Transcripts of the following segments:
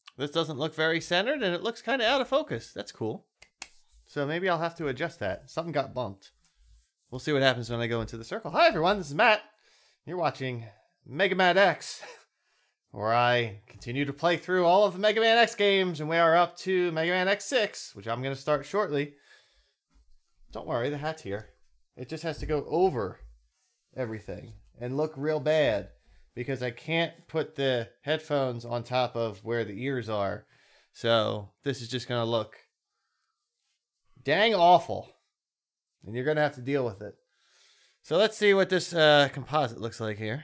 This doesn't look very centered, and it looks kind of out of focus. That's cool. So maybe I'll have to adjust that. Something got bumped. We'll see what happens when I go into the circle. Hi, everyone. This is Matt. You're watching Mega Man X, where I continue to play through all of the Mega Man X games, and we are up to Mega Man X6, which I'm going to start shortly. Don't worry, the hat's here. It just has to go over everything and look real bad because I can't put the headphones on top of where the ears are. So this is just going to look dang awful, and you're going to have to deal with it. So let's see what this composite looks like here.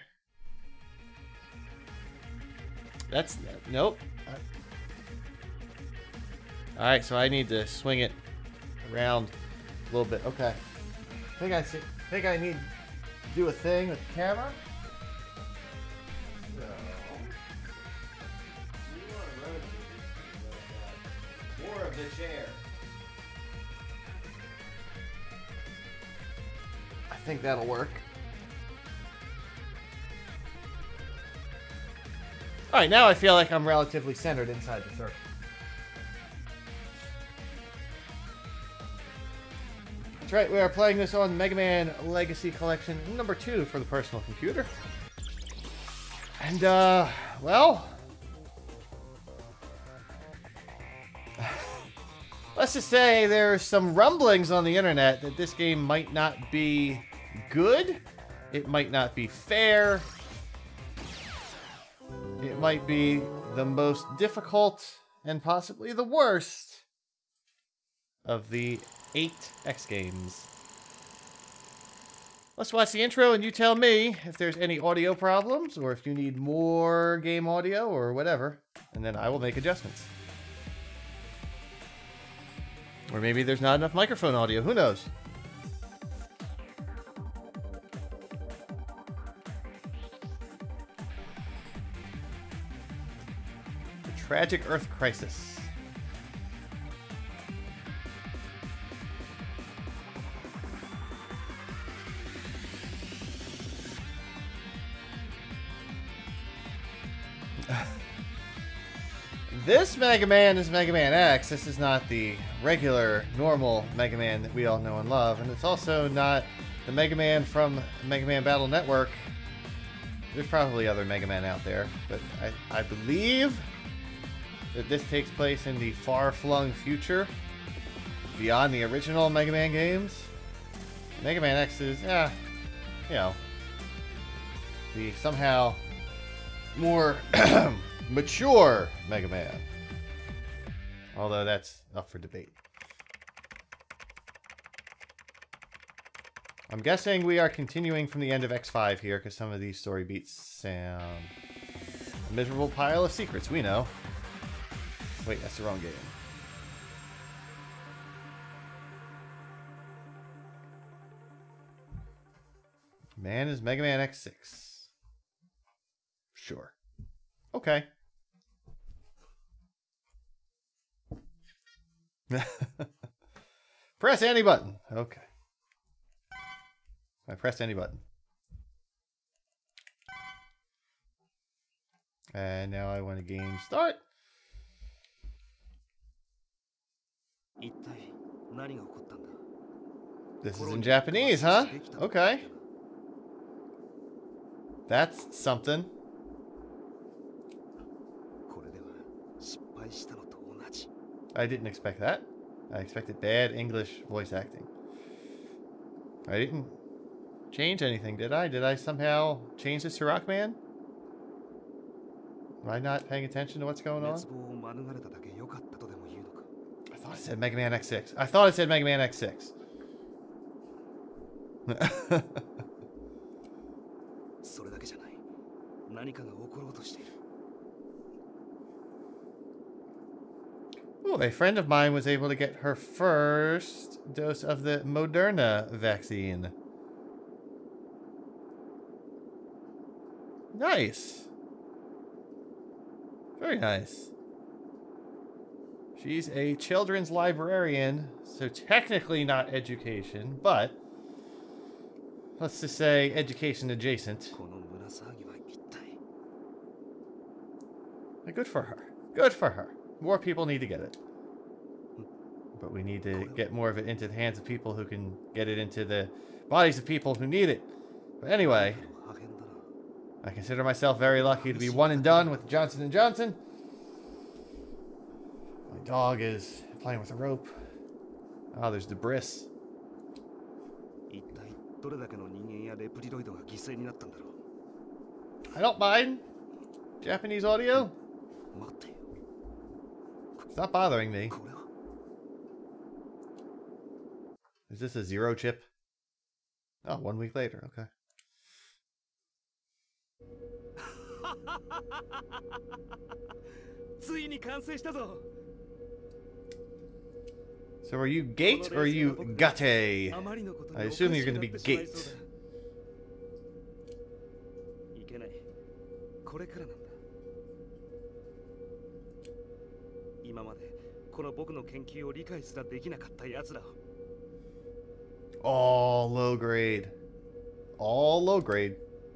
That's, nope. Alright, so I need to swing it around a little bit. Okay. I think I need to do a thing with the camera. So, you want to rotate more of the chair. I think that'll work. Alright, now I feel like I'm relatively centered inside the circle. That's right, we are playing this on Mega Man Legacy Collection number 2 for the personal computer. And, well, let's just say there's some rumblings on the internet that this game might not be good, it might not be fair, it might be the most difficult and possibly the worst of the 8 X games. Let's watch the intro and you tell me if there's any audio problems or if you need more game audio or whatever, and then I will make adjustments. Or maybe there's not enough microphone audio, who knows? The Tragic Earth Crisis. This Mega Man is Mega Man X. This is not the regular, normal Mega Man that we all know and love. And it's also not the Mega Man from Mega Man Battle Network. There's probably other Mega Man out there. But I believe that this takes place in the far-flung future, beyond the original Mega Man games. Mega Man X is, you know, the somehow more mature Mega Man. Although that's up for debate. I'm guessing we are continuing from the end of X5 here, because some of these story beats sound a miserable pile of secrets, we know. Wait, that's the wrong game. Man is Mega Man X6. Sure. Okay. Press any button. Okay. I pressed any button. And now I want a game start. This is in Japanese, huh? Okay. That's something. I didn't expect that. I expected bad English voice acting. I didn't change anything, did I? Did I somehow change this to Rockman? Am I not paying attention to what's going on? I thought it said Mega Man X6. I thought it said Mega Man X6. Ooh, a friend of mine was able to get her first dose of the Moderna vaccine. Nice. Very nice. She's a children's librarian, so technically not education, but let's just say education adjacent. Good for her. Good for her. More people need to get it. But we need to get more of it into the hands of people who can get it into the bodies of people who need it. But anyway, I consider myself very lucky to be one and done with Johnson & Johnson. My dog is playing with a rope. Oh, there's debris. I don't mind Japanese audio. It's not bothering me. Is this a zero chip? Oh, 1 week later. Okay. So are you Gate or are you Gate? I assume you're going to be Gate. All low grade. All low grade.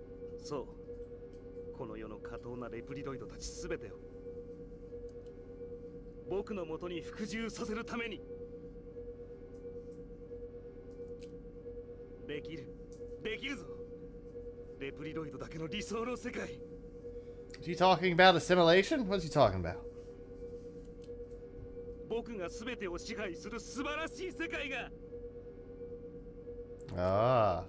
Is he talking about assimilation? What's he talking about? Ah.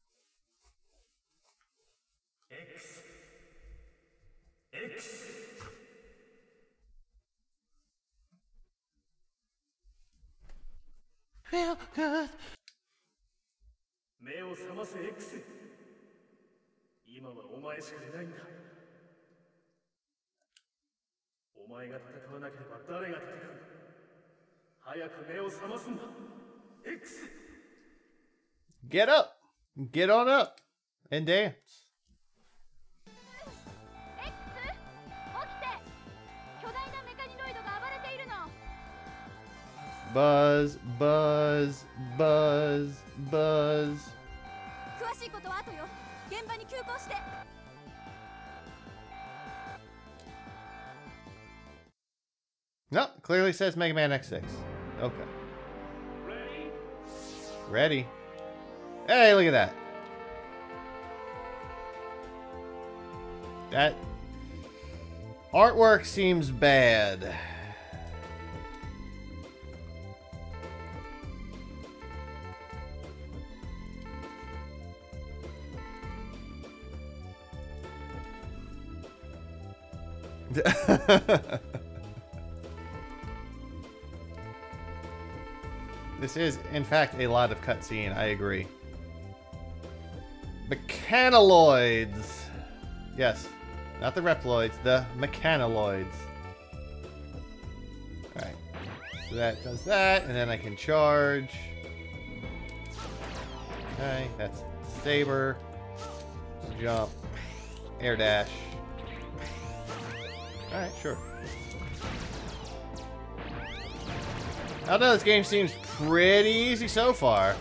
Feel good. 目を覚ませ X。今はお前しかいないんだ。お前が戦わなければ誰が戦う？早く目を覚ますんだ。X。 Get up. Get on up and dance. Buzz, buzz, buzz, buzz. No, clearly says Mega Man X6. Okay. Ready? Hey, look at that. That artwork seems bad. This is, in fact, a lot of cutscene. I agree. Mechanaloids. Yes, not the Reploids, the Mechanaloids. Alright. So that does that, and then I can charge. Okay, that's Saber. Jump. Air dash. Alright, sure. I don't know, this game seems pretty easy so far.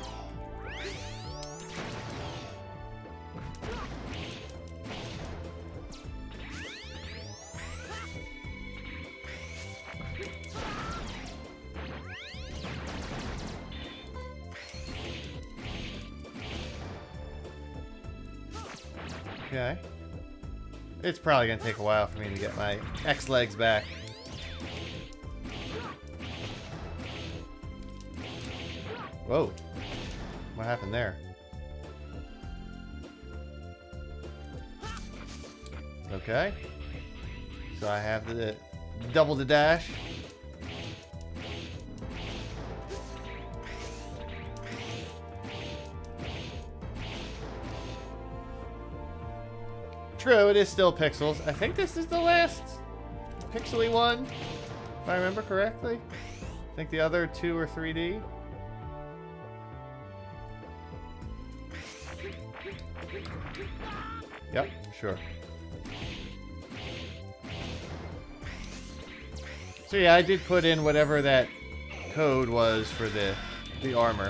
Okay. It's probably gonna take a while for me to get my X legs back. Whoa. What happened there? Okay. So I have the double the dash. True, it is still pixels. I think this is the last pixely one, if I remember correctly. I think the other two are 3D. Yep, sure. So yeah, I did put in whatever that code was for the armor.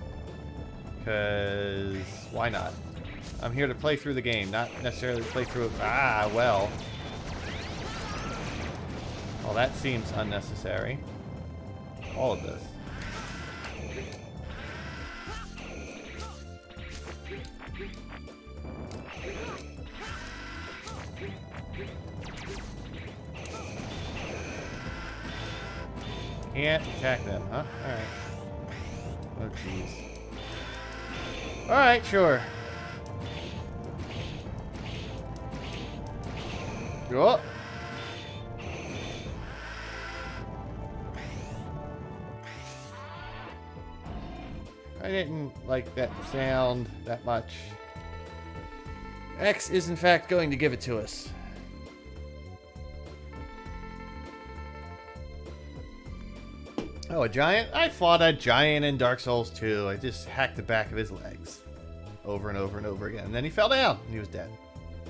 Because why not? I'm here to play through the game, not necessarily play through it. Ah, well. Well, that seems unnecessary. All of this. Can't attack them, huh? Alright. Oh, jeez. Alright, sure. Oh. I didn't like that sound that much. X is in fact going to give it to us. Oh, a giant? I fought a giant in Dark Souls 2. I just hacked the back of his legs. Over and over and over again. And then he fell down and he was dead.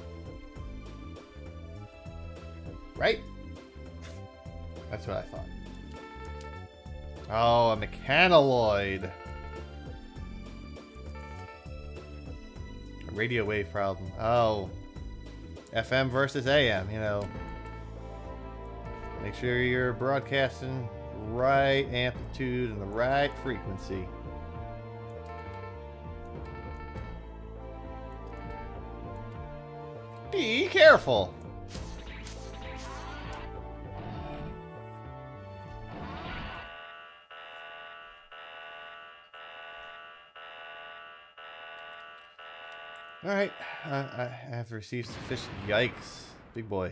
Right? That's what I thought. Oh, a mechanaloid. A radio wave problem. Oh. FM versus AM, you know. Make sure you're broadcasting right amplitude and the right frequency. Be careful. All right, I have received sufficient. Yikes, big boy.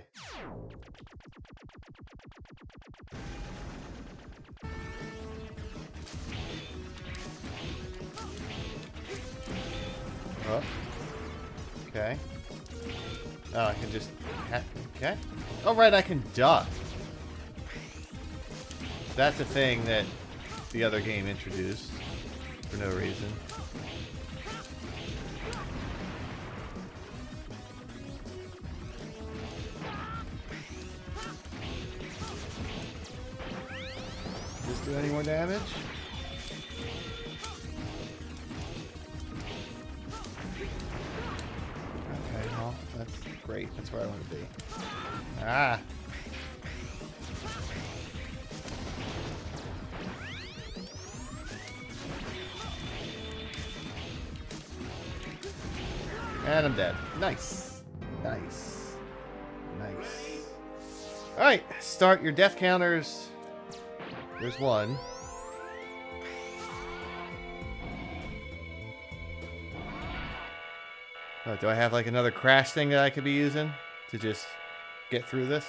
Oh, okay. Oh, I can just... Okay. Oh, right, I can duck. That's a thing that the other game introduced for no reason. Does this do any more damage? That's great. That's where I want to be. Ah. And I'm dead. Nice. Nice. Nice. Alright. Start your death counters. There's one. Oh, do I have like another crash thing that I could be using to just get through this?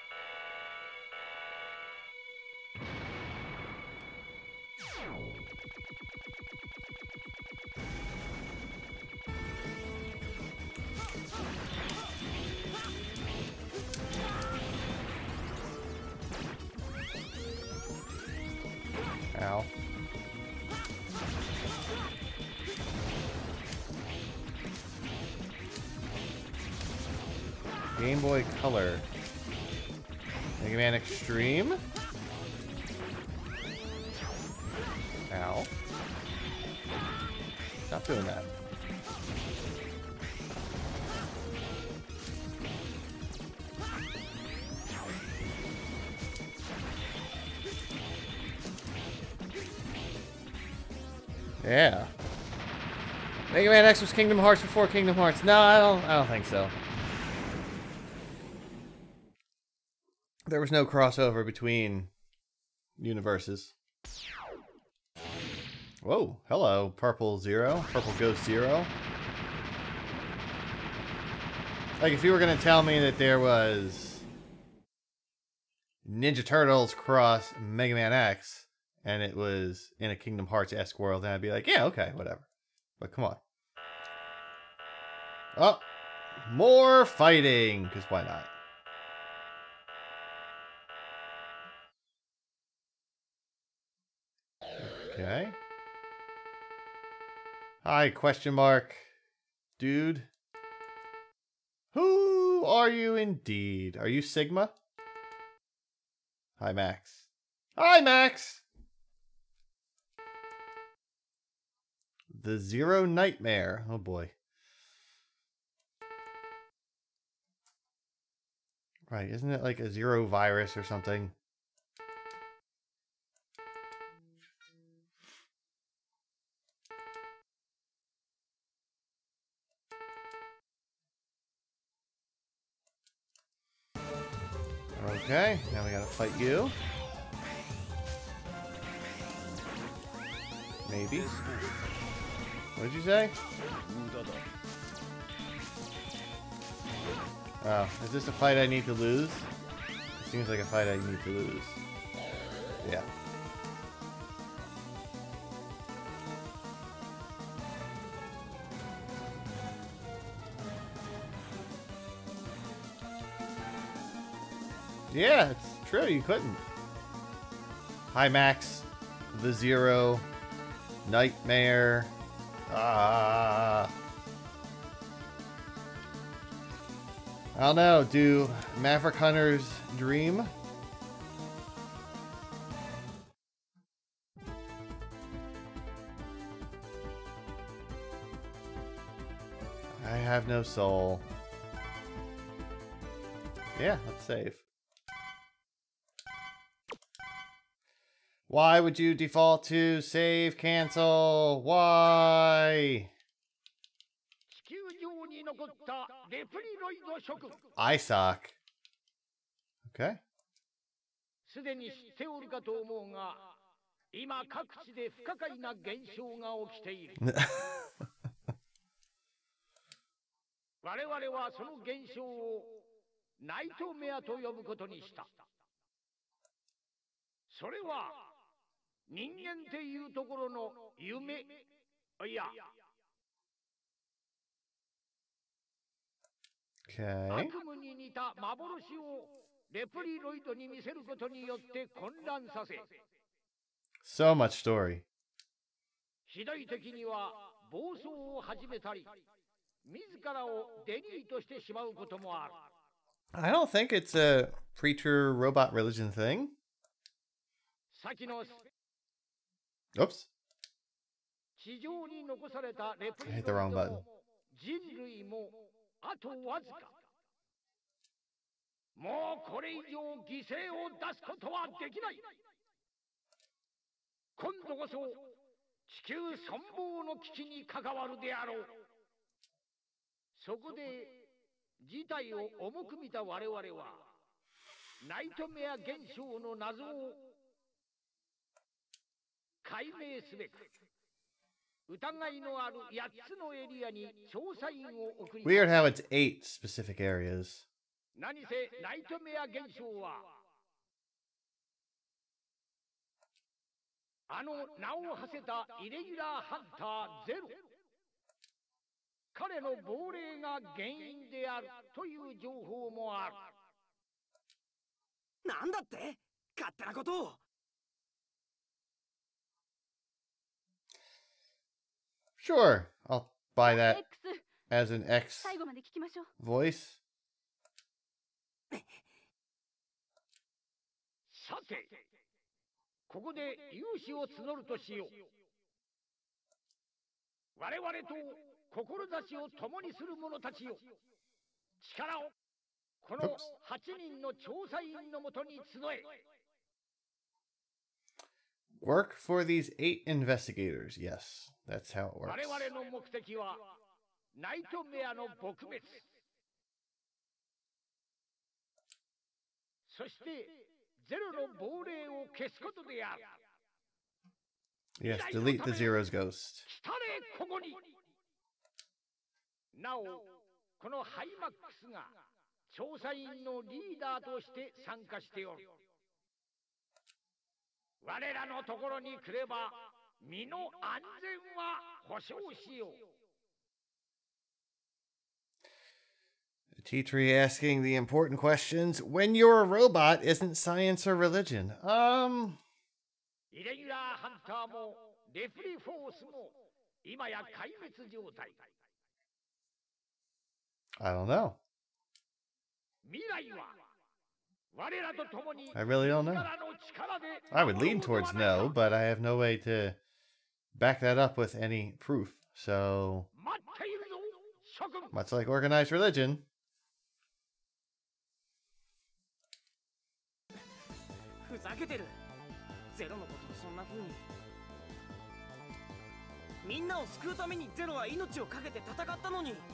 Ow. Game Boy Color. Mega Man Extreme. Ow. Stop doing that. Yeah. Mega Man X was Kingdom Hearts before Kingdom Hearts. No, I don't think so. There was no crossover between universes. Whoa, hello, Purple Zero, Purple Ghost Zero. Like, if you were going to tell me that there was Ninja Turtles cross Mega Man X, and it was in a Kingdom Hearts-esque world, then I'd be like, yeah, okay, whatever. But come on. Oh, more fighting, because why not? Okay. Hi, question mark. Dude. Who are you indeed? Are you Sigma? Hi, Max. Hi, Max! The Zero Nightmare. Oh, boy. Right, isn't it like a zero virus or something? Okay, now we gotta fight you. Maybe. What did you say? Oh, is this a fight I need to lose? It seems like a fight I need to lose. Yeah. Yeah, it's true, you couldn't. Hi, Max. The Zero. Nightmare. I don't know, do Maverick Hunters dream? I have no soul. Yeah, let's save. Why would you default to save cancel? Why? I suck. Okay. Okay. So much story. I don't think it's a preacher robot religion thing. Oops. I hit the wrong button. Weird how it's 8 specific areas. Sure, I'll buy that as an X voice. Oops. Work for these 8 investigators. Yes, that's how it works. Yes, delete the Zero's ghost. T-Tree asking the important questions. When you're a robot, isn't science or religion? I don't know. I really don't know. I would lean towards no, but I have no way to back that up with any proof. So, much like organized religion. 化けてる。ゼロのことをそんな風に。みんなを救うためにゼロは命を懸けて戦ったのに。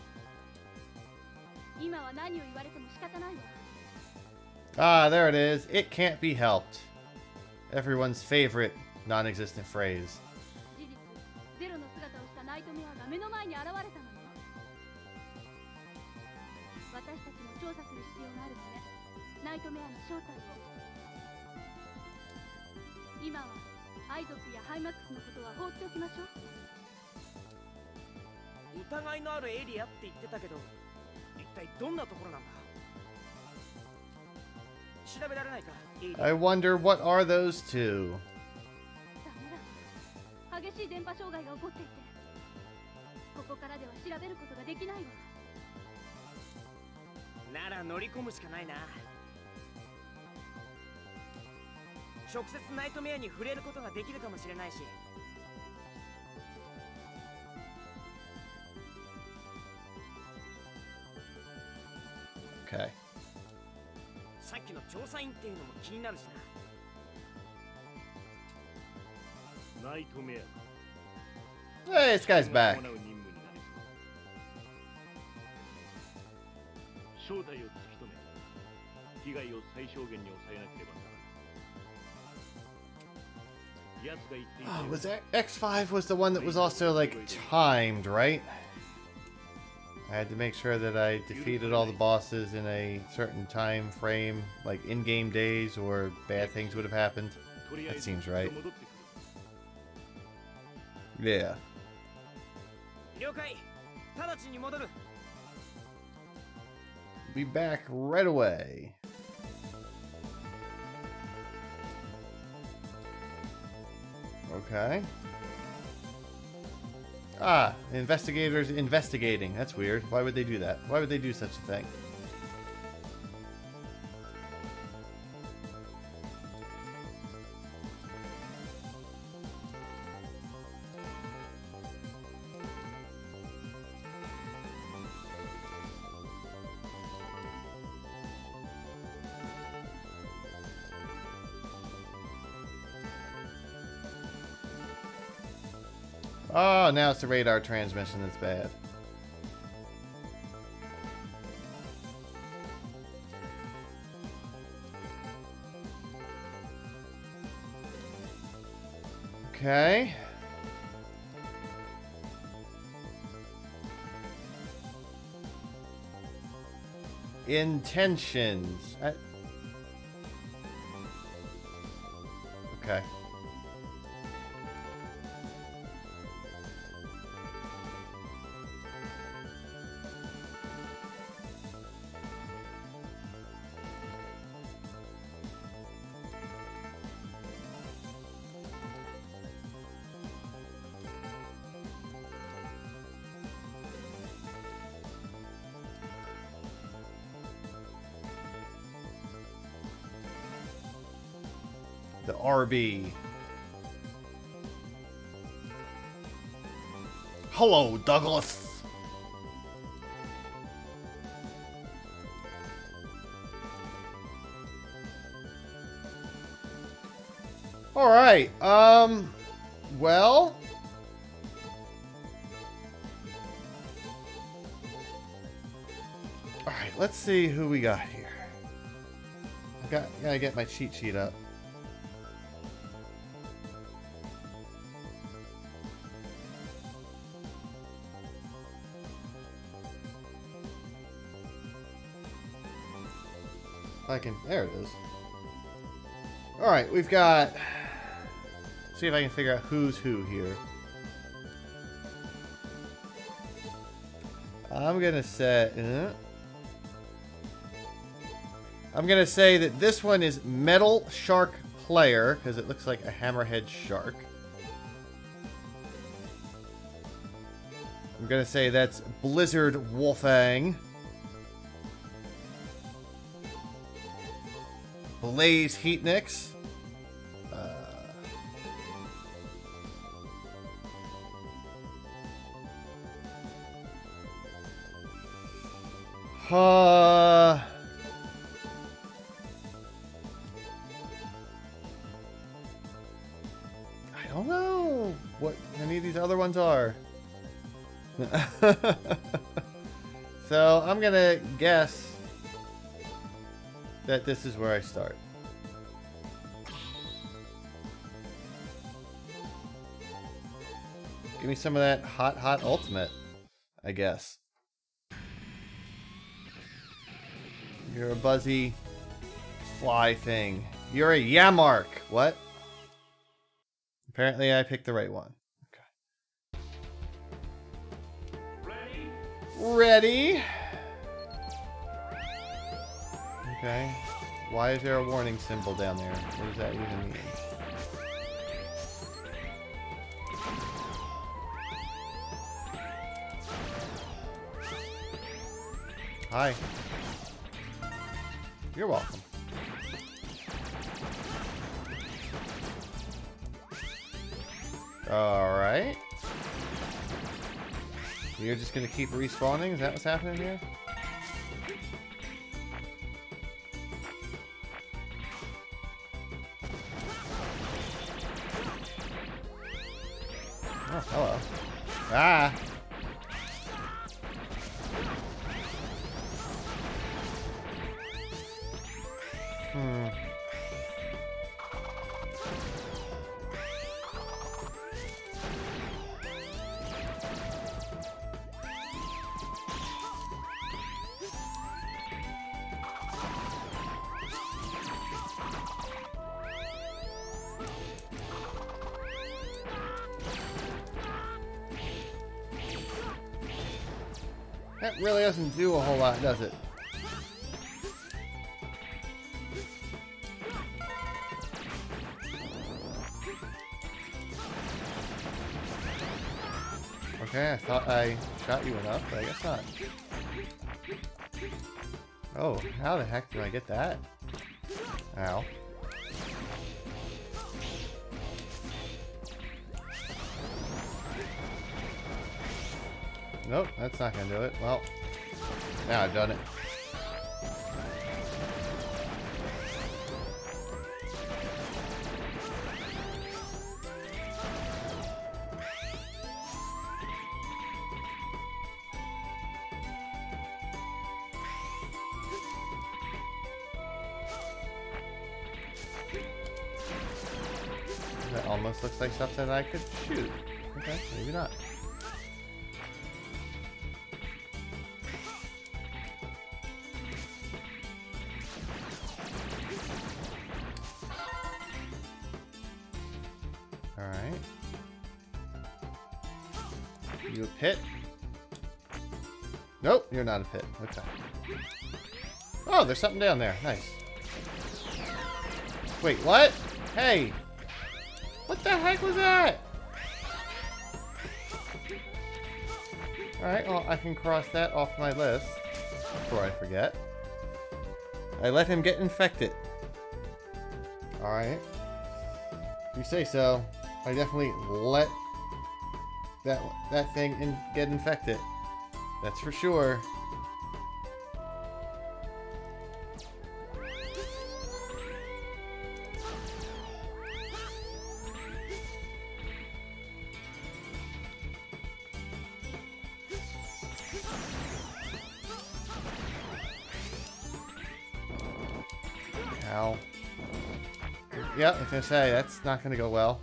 今は何を言われても仕方ないわ。 Ah, there it is. It can't be helped. Everyone's favorite non-existent phrase. 事実、ゼロの姿をしたナイトメアが目の前に現れたのよ。私たちも調査する必要があるわね。ナイトメアの正体を。今はアイゾックやハイマックスのことは放っておきましょう。 疑いのあるエリアって言ってたけど、一体どんなところなんだ。調べられないか、エリア。 I wonder what are those two? ダメだ。激しい電波障害が起こっていて、ここからでは調べることができないわ。 なら乗り込むしかないな。直接ナイトメアに触れることができるかもしれないし。 Okay. さっきの調査員っていうのも気になるしな。 ナイトメア Hey, this guy's back. 行う任務になりそう。正体を突き止め、被害を最小限に抑えなければならない。奴が言っていた Oh, was X5 was the one that was also like timed, right? I had to make sure that I defeated all the bosses in a certain time frame, like in-game days, or bad things would have happened. とりあえ That ず seems right. 戻ってくる。 Yeah. 了解。直ちに戻る。 Be back right away. Okay. Ah, investigators investigating. That's weird. Why would they do that? Why would they do such a thing? Oh, now it's the radar transmission that's bad. Okay. Intentions. Okay. The RB. Hello, Douglas. All right. Well, all right. Let's see who we got here. Gotta get my cheat sheet up. There it is. Alright, we've got... See if I can figure out who's who here. I'm gonna say... I'm gonna say that this one is Metal Shark Player, because it looks like a hammerhead shark. I'm gonna say that's Blizzard Wolfang. Blaze Heatnix. of these other ones are. So I'm gonna guess that this is where I start. Give me some of that hot, hot ultimate, I guess. You're a buzzy fly thing. You're a Yamark. What? Apparently I picked the right one. Okay. Ready? Okay. Why is there a warning symbol down there? What does that even mean? Hi. You're welcome. Alright. You're just gonna keep respawning? Is that what's happening here? Oh, hello. Ah! That really doesn't do a whole lot, does it? Okay, I thought I shot you enough, but I guess not. Oh, how the heck did I get that? Ow. Nope, that's not gonna do it. Well, now I've done it. That almost looks like something I could shoot. Okay, maybe not. Alright. You a pit? Nope, you're not a pit. Okay. Oh, there's something down there. Nice. Wait, what? Hey! What the heck was that? Alright, well, I can cross that off my list before I forget. I let him get infected. Alright. You say so. I definitely let that thing get infected. That's for sure. Ow. Yeah, I was gonna say, that's not gonna go well.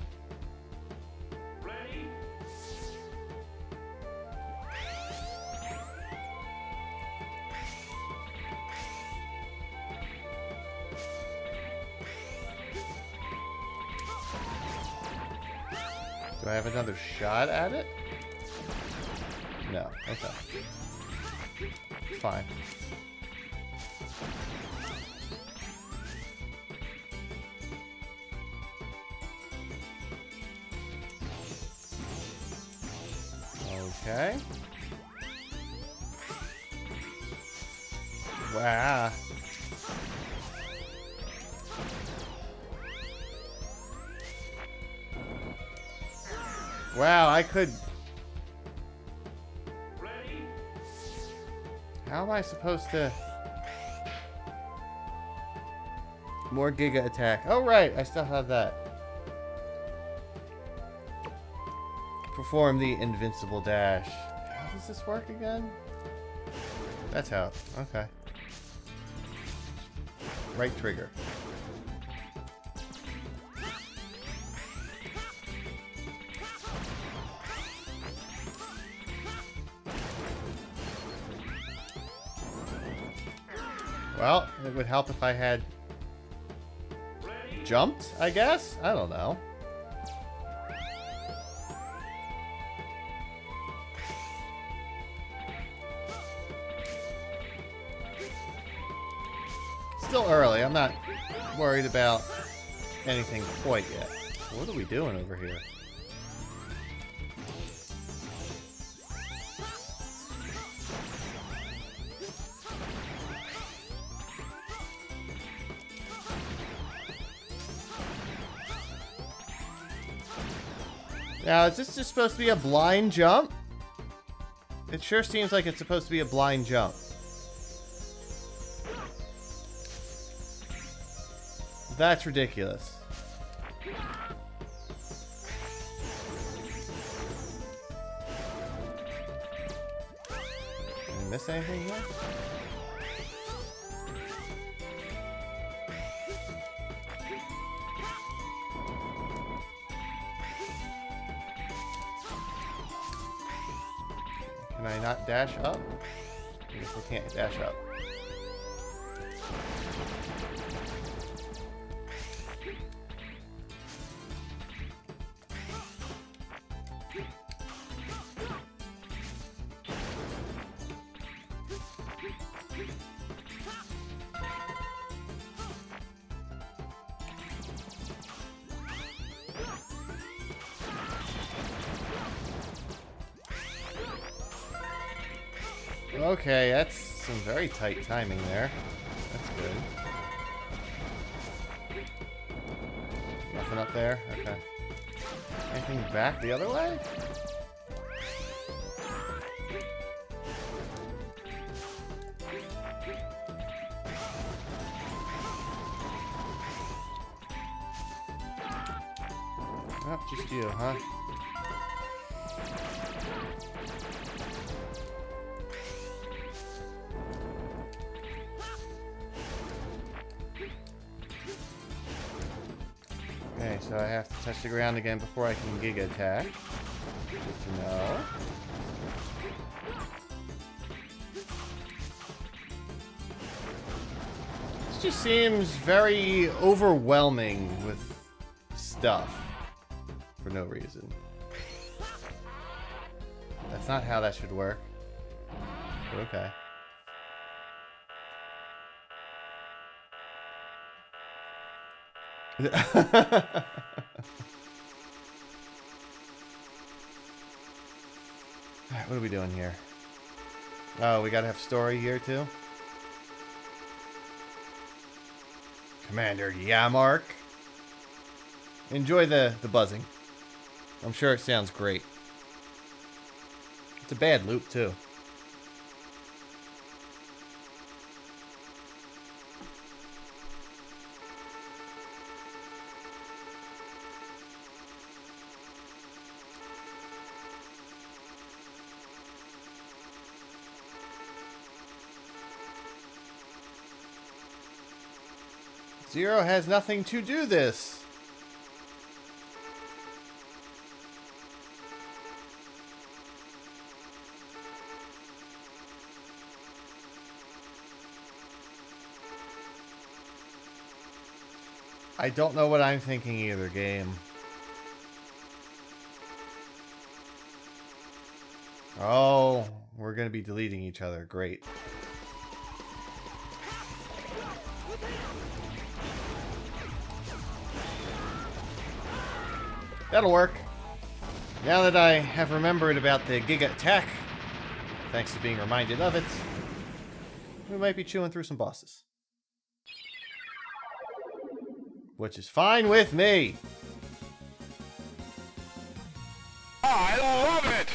Do I have another shot at it? No. Okay. Fine. Okay. Wow. Wow, I could... How am I supposed to... More Giga attack. Oh, right. I still have that. For perform the invincible dash. How does this work again? That's how. Okay. Right trigger. Well, it would help if I had jumped, I guess? I don't know. Still early. I'm not worried about anything quite yet. What are we doing over here? Now, is this just supposed to be a blind jump? It sure seems like it's supposed to be a blind jump. That's ridiculous. Did I miss anything here? Can I not dash up? I guess I can't dash up. Okay, that's some very tight timing there. That's good. Nothing up there? Okay. Anything back the other way? Oh, just you, huh? Okay, so I have to touch the ground again before I can Giga attack. Good to know. This just seems very overwhelming with stuff for no reason. That's not how that should work. But okay. Alright, what are we doing here? Oh, we gotta have story here too? Commander Yamark. Enjoy the buzzing. I'm sure it sounds great. It's a bad loop too. Zero has nothing to do this. I don't know what I'm thinking either, game. Oh, we're gonna be deleting each other. Great. That'll work. Now that I have remembered about the Giga attack, thanks to being reminded of it, we might be chewing through some bosses. Which is fine with me. I love it!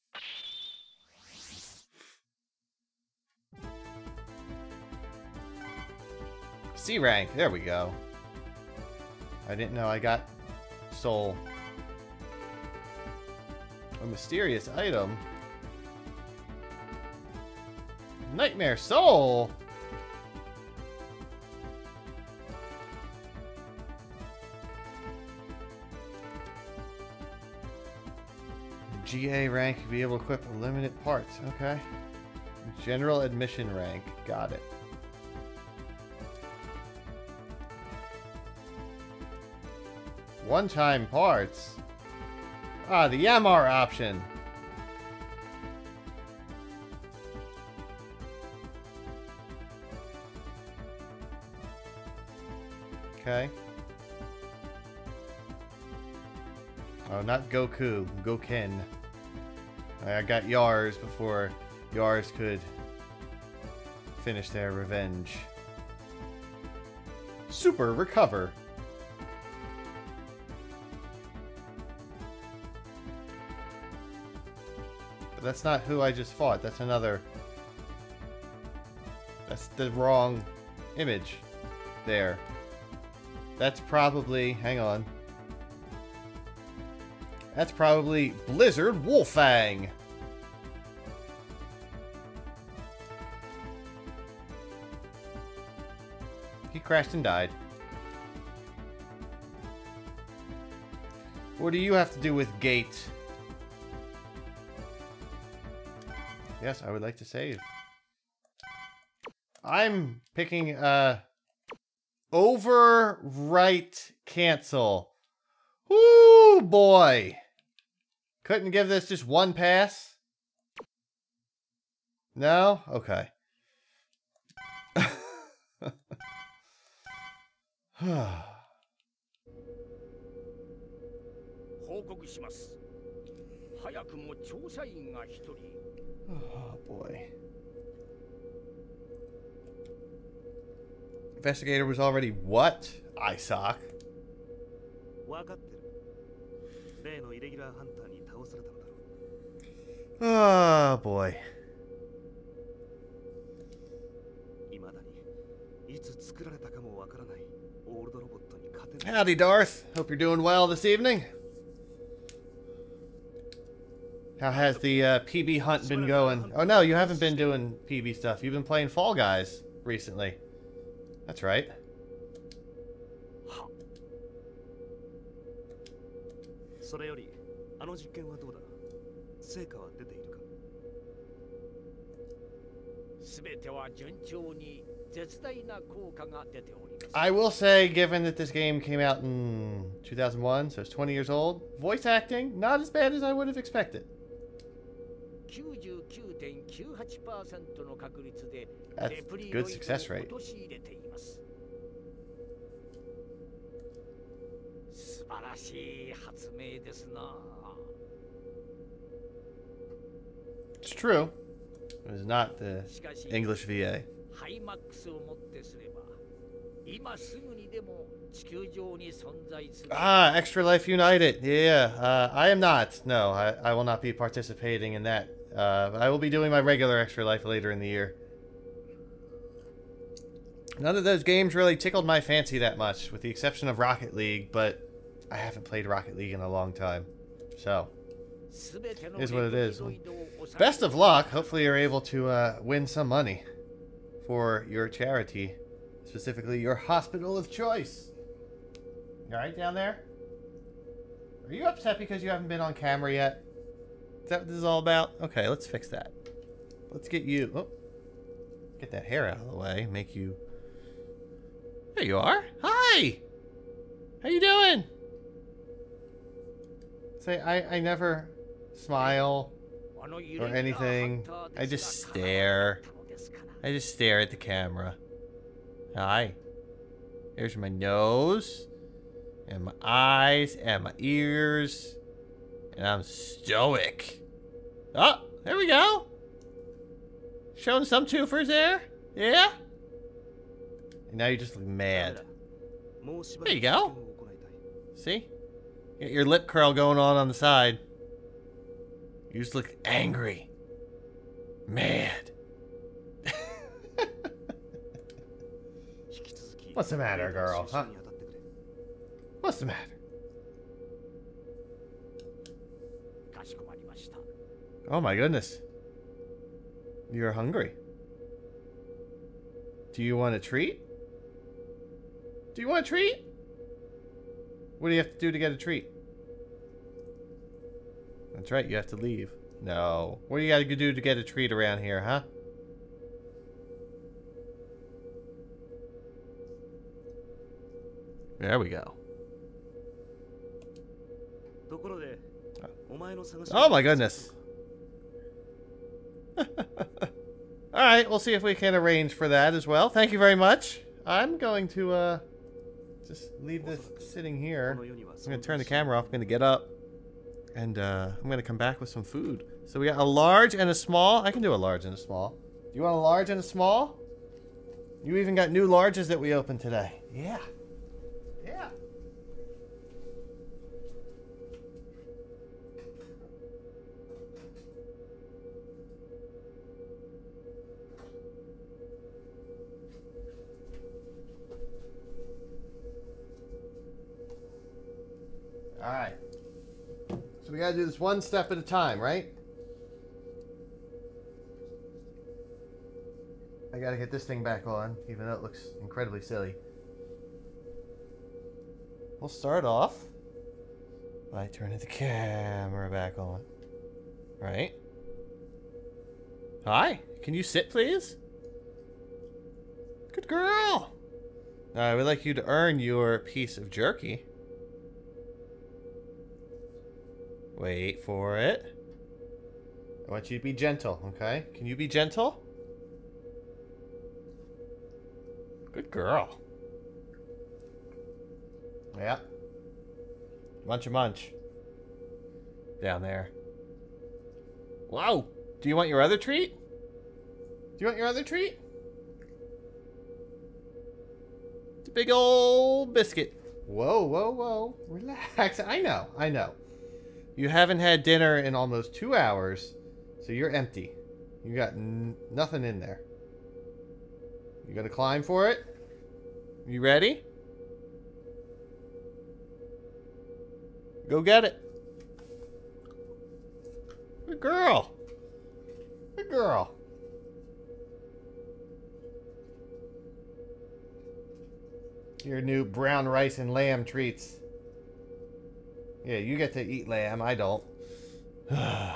C rank, there we go. I didn't know I got soul. A mysterious item. Nightmare Soul. GA rank, be able to equip limited parts. Okay. General admission rank. Got it. One-time parts. Ah, the Yamar option. Okay. Oh, not Goku. Goken. I got Yars before Yars could finish their revenge. Super Recover. But that's not who I just fought. That's another... That's the wrong image there. That's probably... Hang on. That's probably Blizzard Wolfang. He crashed and died. What do you have to do with Gate? Yes, I would like to save. I'm picking overwrite cancel. Woo boy. Couldn't give this just one pass? No? Okay. 報告します。早くも調査員が一人。 Oh boy. Investigator was already what? ISOC. 分かってる。例のイレギュラーハンターに倒されたのだろう。 Oh boy. 未だにいつ作られたかもわからないオールドロボットに勝てない。 Howdy, Darth. Hope you're doing well this evening. How has the PB hunt been going? Oh no, you haven't been doing PB stuff. You've been playing Fall Guys recently. That's right. は。それよりあの実験はどうだ？成果は出ているか？すべては順調に絶大な効果が出ております。 I will say, given that this game came out in 2001, so it's 20 years old, voice acting, not as bad as I would have expected. 99.98% の確率で That's レプリ good ロイ success ドを rate. 陥れています。素晴らしい発明ですな。 It's true. It was not the しかし English VA. ハイマックスをもってすれば今すぐにでも地球上に存在する。 Ah, Extra Life United. Yeah, I am not. No, I will not be participating in that. I will be doing my regular Extra Life later in the year. None of those games really tickled my fancy that much, with the exception of Rocket League, but I haven't played Rocket League in a long time. So, it is what it is. Best of luck. Hopefully you're able to win some money for your charity, specifically your hospital of choice. You alright down there? Are you upset because you haven't been on camera yet? Is that what this is all about? Okay, let's fix that. Let's get you... Oh, get that hair out of the way. Make you... There you are. Hi! How you doing? Say, I never smile or anything. I just stare. I just stare at the camera. Hi. Here's my nose. And my eyes. And my ears. And I'm stoic. Oh, there we go. Showing some twofers there. Yeah? And now you just look mad. There you go. See? You got your lip curl going on the side. You just look angry. Mad. What's the matter, girl? Huh? What's the matter? Oh my goodness. You're hungry. Do you want a treat? Do you want a treat? What do you have to do to get a treat? That's right, you have to leave. No. What do you gotta do to get a treat around here, huh? There we go. Oh my goodness. Alright, we'll see if we can arrange for that as well. Thank you very much. I'm going to just leave this sitting here. I'm going to turn the camera off. I'm going to get up. And I'm going to come back with some food. So we got a large and a small. I can do a large and a small. Do you want a large and a small? You even got new larges that we opened today. Yeah. Yeah. Alright. So we gotta do this one step at a time, right? I gotta get this thing back on, even though it looks incredibly silly. We'll start off by turning the camera back on. Right? Hi, can you sit, please? Good girl! I would like you to earn your piece of jerky. Wait for it. I want you to be gentle, okay? Can you be gentle? Good girl. Yeah. Munch a munch. Down there. Whoa! Do you want your other treat? Do you want your other treat? It's a big old biscuit. Whoa, whoa, whoa. Relax. I know, I know. You haven't had dinner in almost 2 hours, so you're empty. You got nothing in there. You gonna climb for it? You ready? Go get it. Good girl. Good girl. Your new brown rice and lamb treats. Yeah, you get to eat lamb. I don't. Is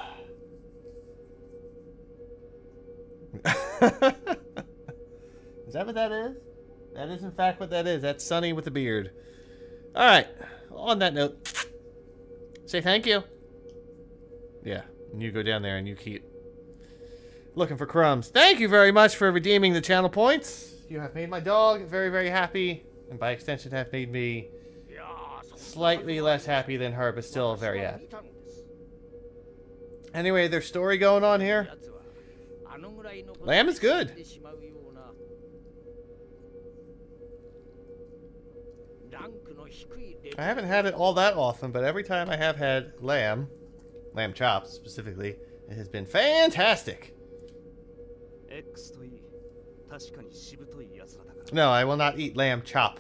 that what that is? That is in fact what that is. That's Sonny with a beard. Alright. On that note, say thank you. Yeah. And you go down there and you keep looking for crumbs. Thank you very much for redeeming the channel points. You have made my dog very, very happy. And by extension have made me slightly less happy than her, but still very happy. Anyway, there's story going on here. Lamb is good. I haven't had it all that often, but every time I have had lamb chops specifically, it has been fantastic. No, I will not eat lamb chop.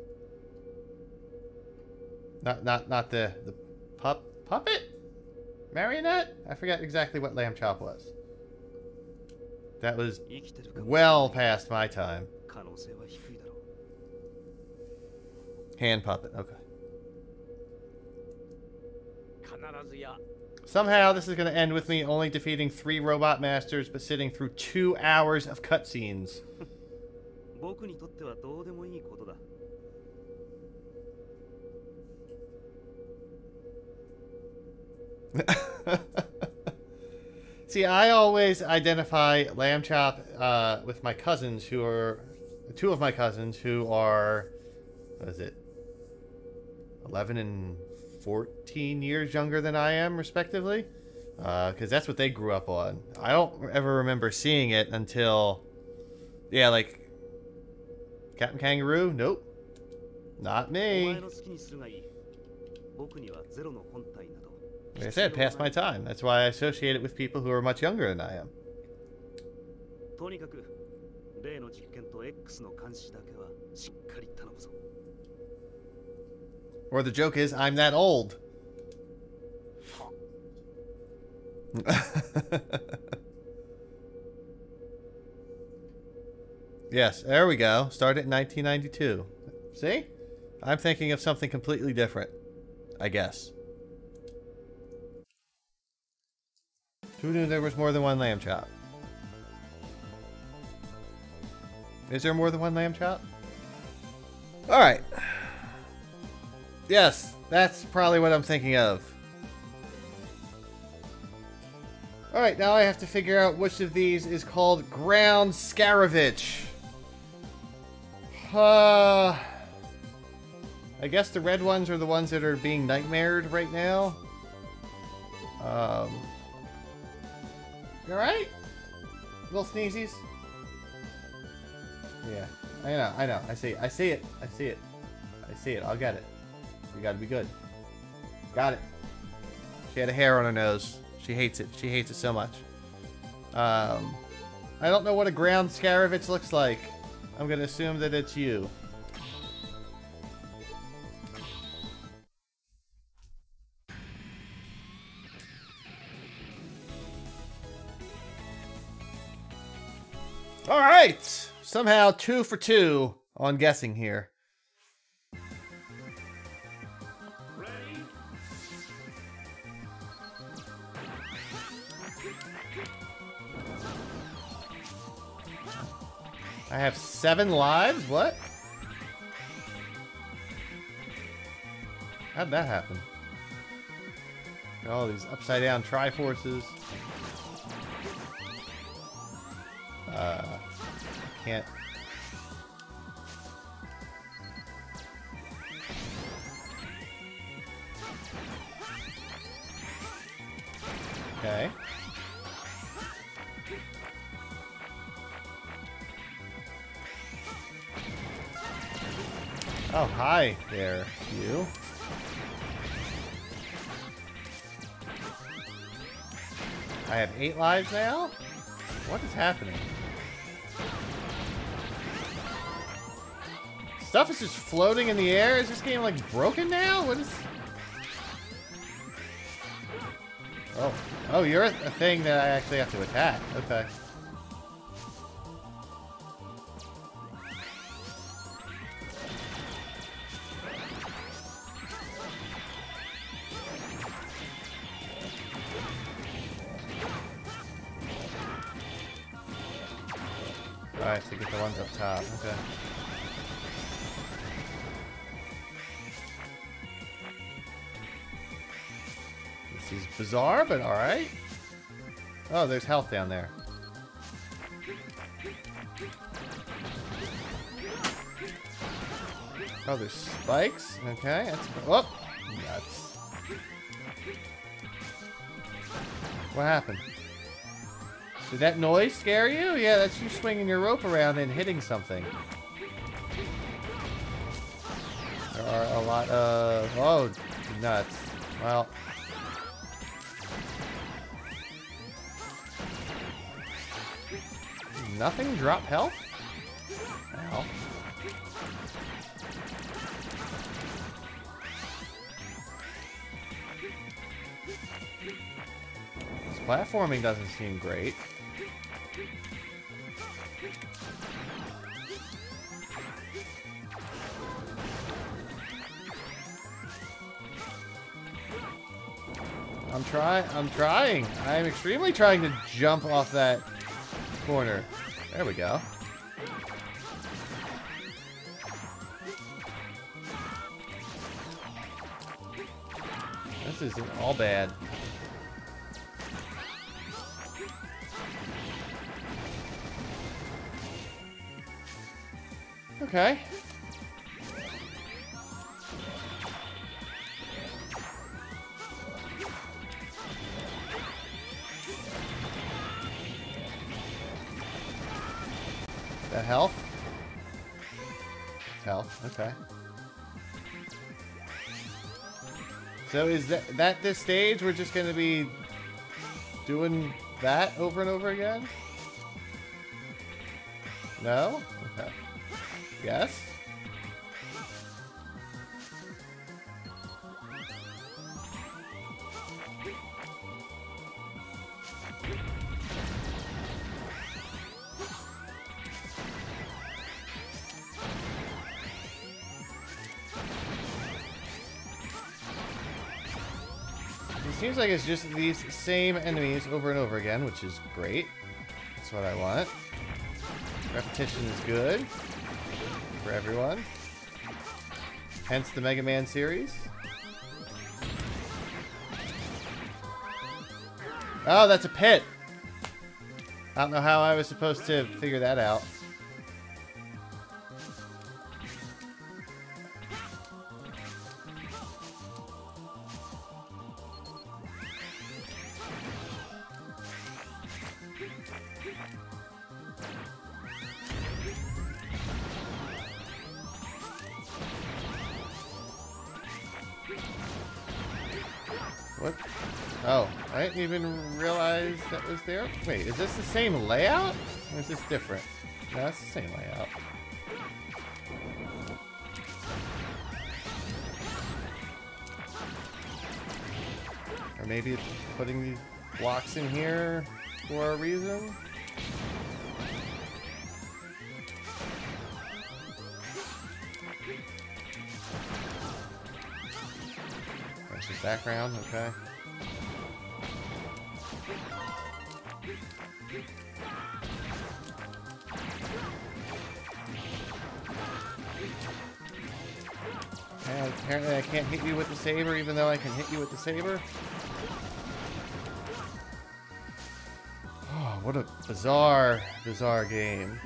Not the puppet? Marionette? I forgot exactly what lamb chop was. That was well past my time. Hand puppet, okay. Somehow this is going to end with me only defeating 3 robot masters, but sitting through 2 hours of cutscenes. See, I always identify lamb chop with my cousins who are... 2 of my cousins who are... What is it? 11 and 14 years younger than I am, respectively. Because that's what they grew up on. I don't ever remember seeing it until... Yeah, like... Captain Kangaroo? Nope. Not me. Like I said, past my time. That's why I associate it with people who are much younger than I am. Or the joke is, I'm that old. Yes, there we go. Started in 1992. See? I'm thinking of something completely different, I guess. Who knew there was more than one lamb chop? Is there more than one lamb chop? Alright. Yes, that's probably what I'm thinking of. Alright, now I have to figure out which of these is called Ground Scaravich. I guess the red ones are the ones that are being nightmared right now. You alright? Little sneezies? Yeah, I know. I see it. I see it. I'll get it. We gotta be good. Got it. She had a hair on her nose. She hates it. She hates it so much. I don't know what a ground Scaravich looks like. I'm gonna assume that it's you. Alright! Somehow 2 for 2 on guessing here. I have 7 lives? What? How'd that happen? All these upside down Triforces. Can't. Okay. Oh, hi there, you. I have 8 lives now? What is happening? Stuff is just floating in the air? Is this game like broken now? What is... Oh. Oh, you're a thing that I actually have to attack. Okay. Alright, so get the ones up top. Okay. This is bizarre, but alright. Oh, there's health down there. Oh, there's spikes? Okay, that's... Whoop! Nuts. What happened? Did that noise scare you? Yeah, that's you swinging your rope around and hitting something. There are a lot of... Oh, nuts. Well... Nothing? Drop health? Ow. This platforming doesn't seem great. I'm trying. I'm extremely trying to jump off that corner. There we go. This isn't all bad. Okay. That health? It's health, okay. So is that this stage we're just gonna be doing that over and over again? No? Okay. Yes? seems like it's just these same enemies over and over again, which is great. That's what I want. Repetition is good for everyone. Hence the Mega Man series. Oh, that's a pit. I don't know how I was supposed to figure that out. What? Oh, I didn't even realize that was there. Wait, is this the same layout? Or is this different? No, it's the same layout. Or maybe it's putting these blocks in here for a reason? That's just background, okay. And apparently I can't hit you with the saber even though I can hit you with the saber. Oh, what a bizarre, bizarre game.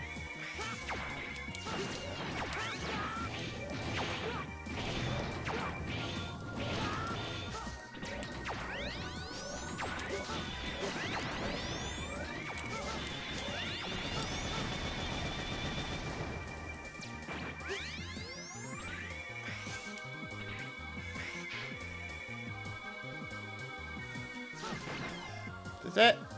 Does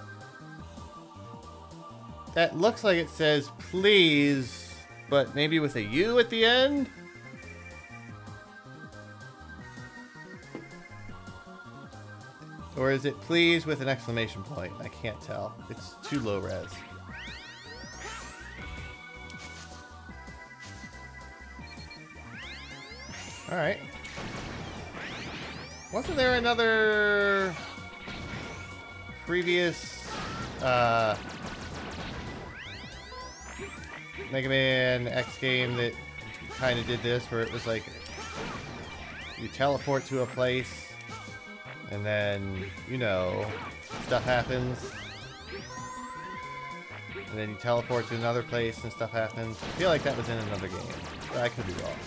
that looks like it says please, but maybe with a U at the end? Or is it please with an exclamation point? I can't tell. It's too low res. Alright. Wasn't there another previous Mega Man X game that kind of did this, where it was like you teleport to a place and then, you know, stuff happens, and then you teleport to another place and stuff happens? I feel like that was in another game, but I could be wrong.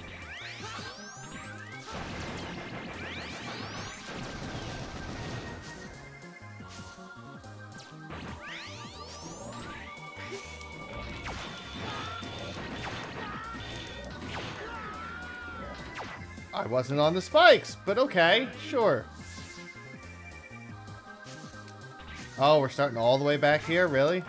I wasn't on the spikes, but okay, sure. Oh, we're starting all the way back here? Really?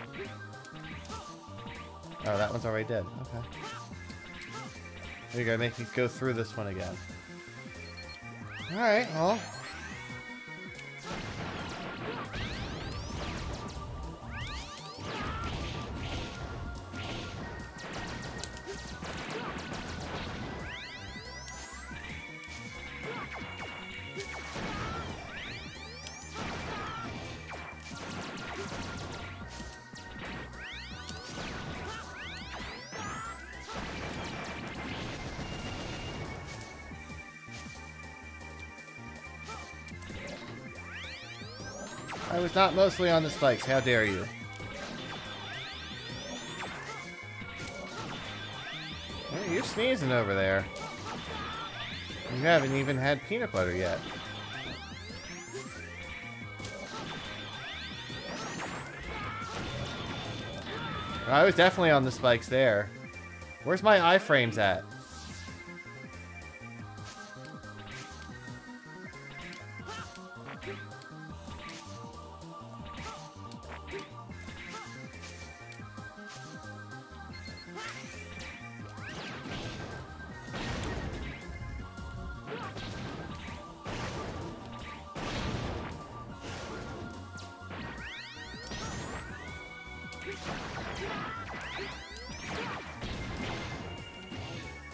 Oh, that one's already dead. Okay. You're gonna make me go through this one again. Alright, well. I was not mostly on the spikes. How dare you? Hey, you're sneezing over there. You haven't even had peanut butter yet. I was definitely on the spikes there. Where's my iframes at?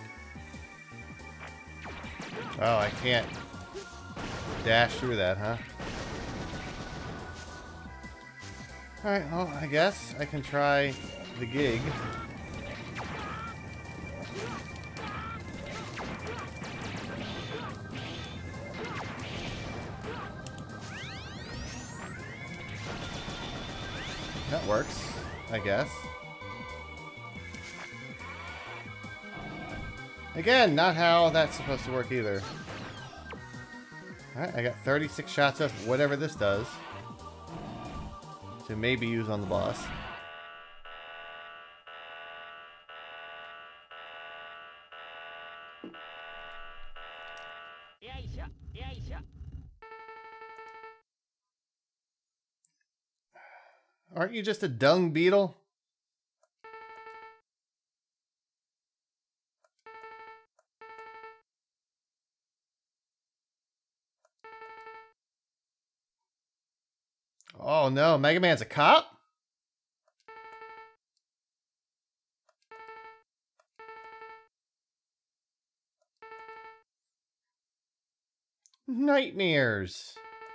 Oh, I can't dash through that, huh? Alright, well, I guess I can try the gig. That works, I guess. Again, not how that's supposed to work either. Alright, I got 36 shots of whatever this does to maybe use on the boss. Aren't you just a dung beetle? Oh no, Mega Man's a cop? Nightmares.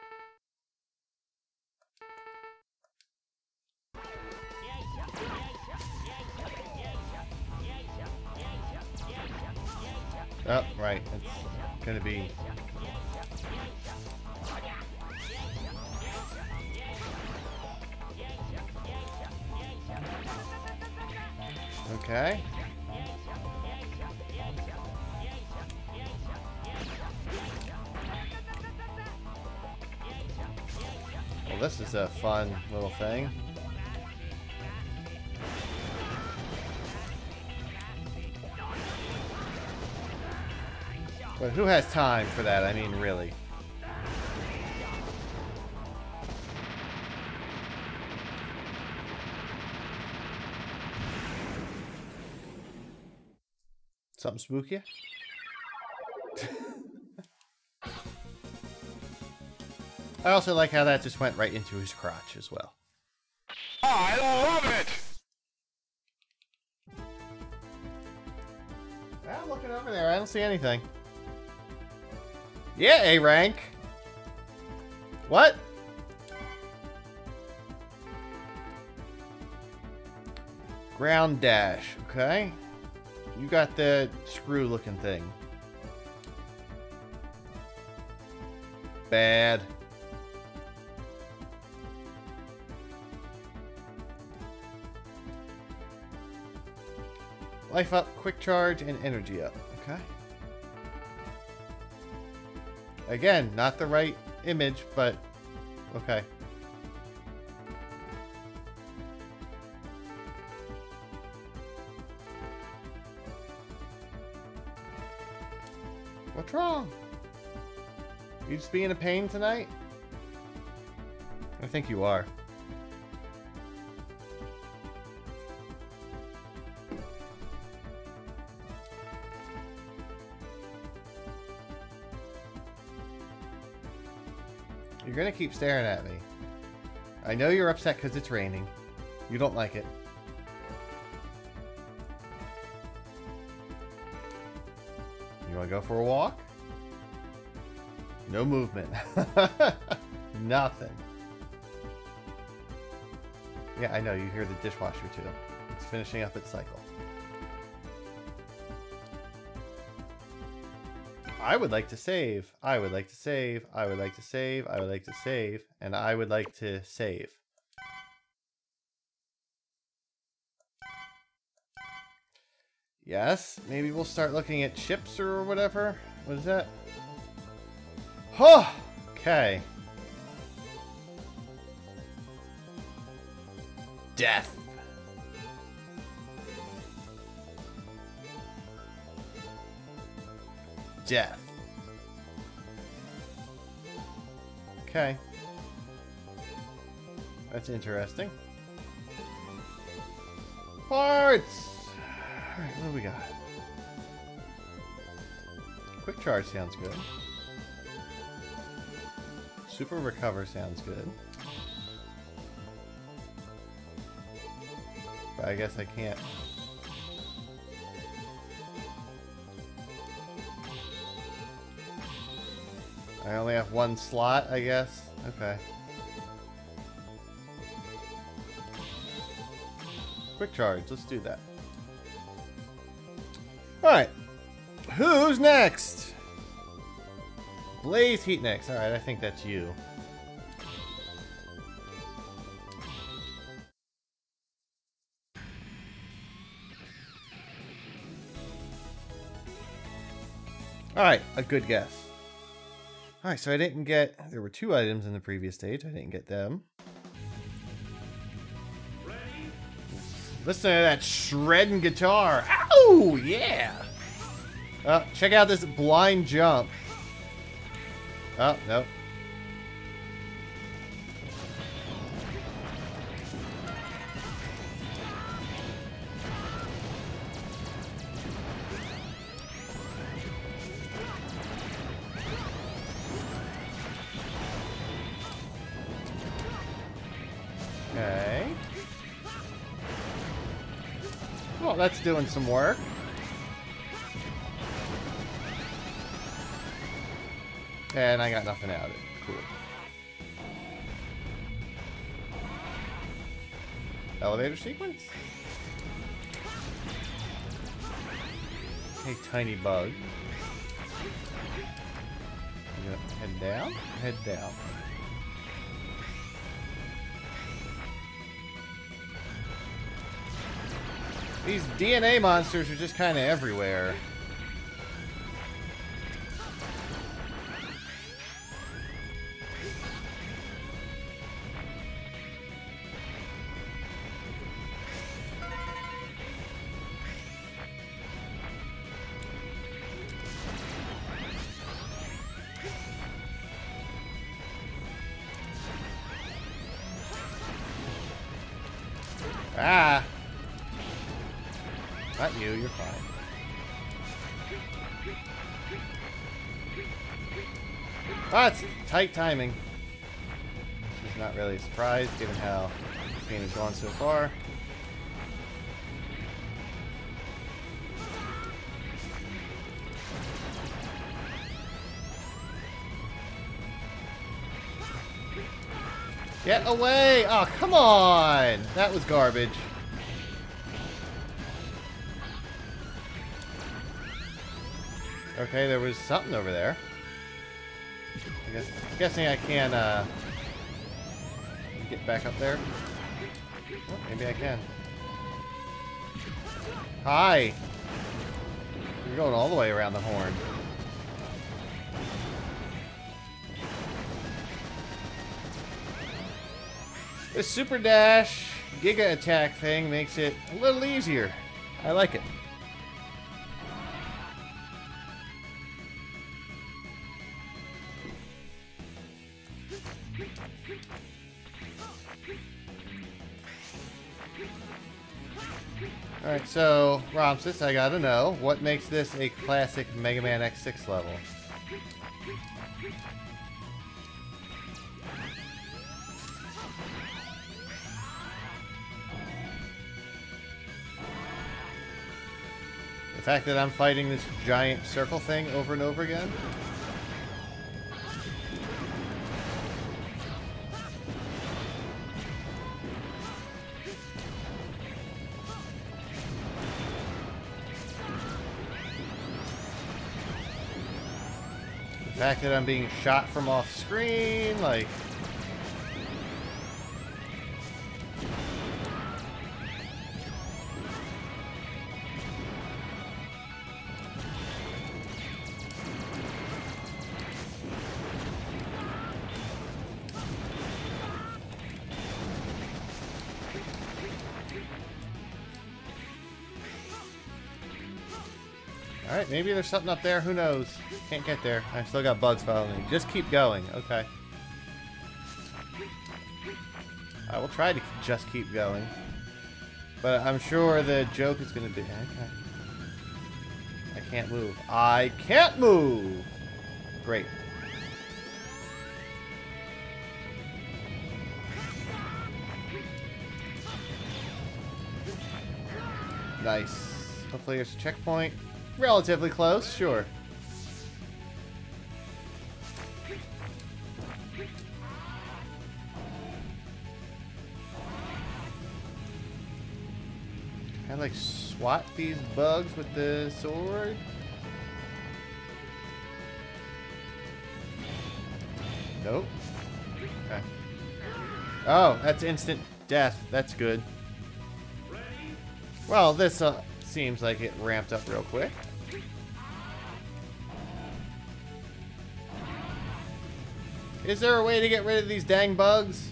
Oh, right. It's gonna be... Okay. Well, this is a fun little thing. But who has time for that? I mean, really. Something spooky? I also like how that just went right into his crotch as well. I love it! I'm looking over there. I don't see anything. Yeah, A rank. What? Ground dash. Okay. You got the screw looking thing. Bad. Life up, quick charge, and energy up. Okay. Again, not the right image, but okay. What's wrong? You just being a pain tonight? I think you are. You're gonna keep staring at me. I know you're upset because it's raining. You don't like it. You wanna go for a walk? No movement. Nothing. Yeah, I know. You hear the dishwasher too. It's finishing up its cycle. I would like to save. I would like to save. I would like to save. I would like to save. And I would like to save. Yes, maybe we'll start looking at ships or whatever. What is that? Oh, okay. Death. Death. Okay. That's interesting. Parts! Alright, what do we got? Quick charge sounds good. Super recover sounds good. But I guess I can't. I only have one slot, I guess. Okay. Quick charge. Let's do that. Alright. Who's next? Blaze Heat next. Alright, I think that's you. Alright, a good guess. Alright, so I didn't get... There were 2 items in the previous stage. I didn't get them. Listen to that shredding guitar. Ow! Yeah! Check out this blind jump. Oh, nope. Okay. Well, that's doing some work. And I got nothing out of it. Cool. Elevator sequence? Hey, tiny bug. You gonna head down? Head down. These DNA monsters are just kind of everywhere. Ah! Not you, you're fine. Ah, it's tight timing. This is not really a surprise given how this game has gone so far. Get away! Oh, come on! That was garbage. Okay, there was something over there. I'm guessing I can get back up there. Oh, maybe I can. Hi! You're going all the way around the horn. This super dash giga attack thing makes it a little easier. I like it. Alright, so, Ramses, I gotta know, what makes this a classic Mega Man X6 level? The fact that I'm fighting this giant circle thing over and over again? The fact that I'm being shot from off screen, like... Alright, maybe there's something up there, who knows? Can't get there. I still got bugs following me. Just keep going, okay. I will try to just keep going. But I'm sure the joke is going to be... Okay. I can't move. I can't move! Great. Nice. Hopefully there's a checkpoint. Relatively close, sure. I like swat these bugs with the sword? Nope. Okay. Oh, that's instant death. That's good. Well, this seems like it ramped up real quick. Is there a way to get rid of these dang bugs?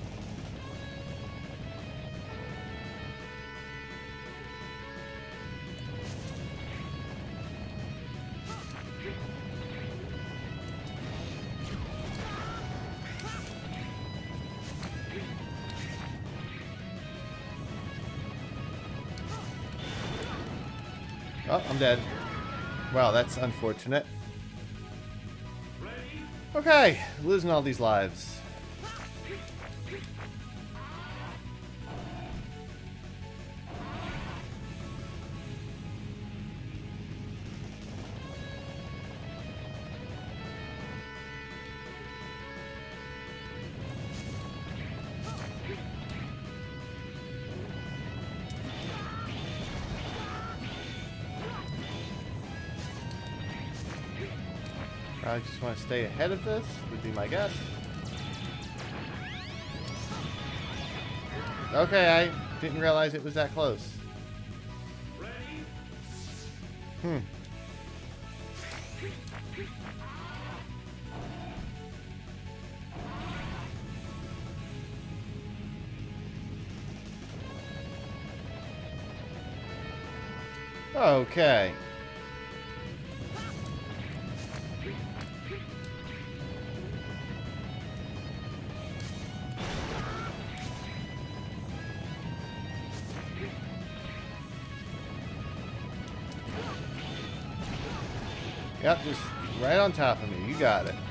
Oh, I'm dead. Wow, that's unfortunate. Okay, losing all these lives. I just want to stay ahead of this, would be my guess. Okay, I didn't realize it was that close. Okay. Yep, just right on top of me. You got it.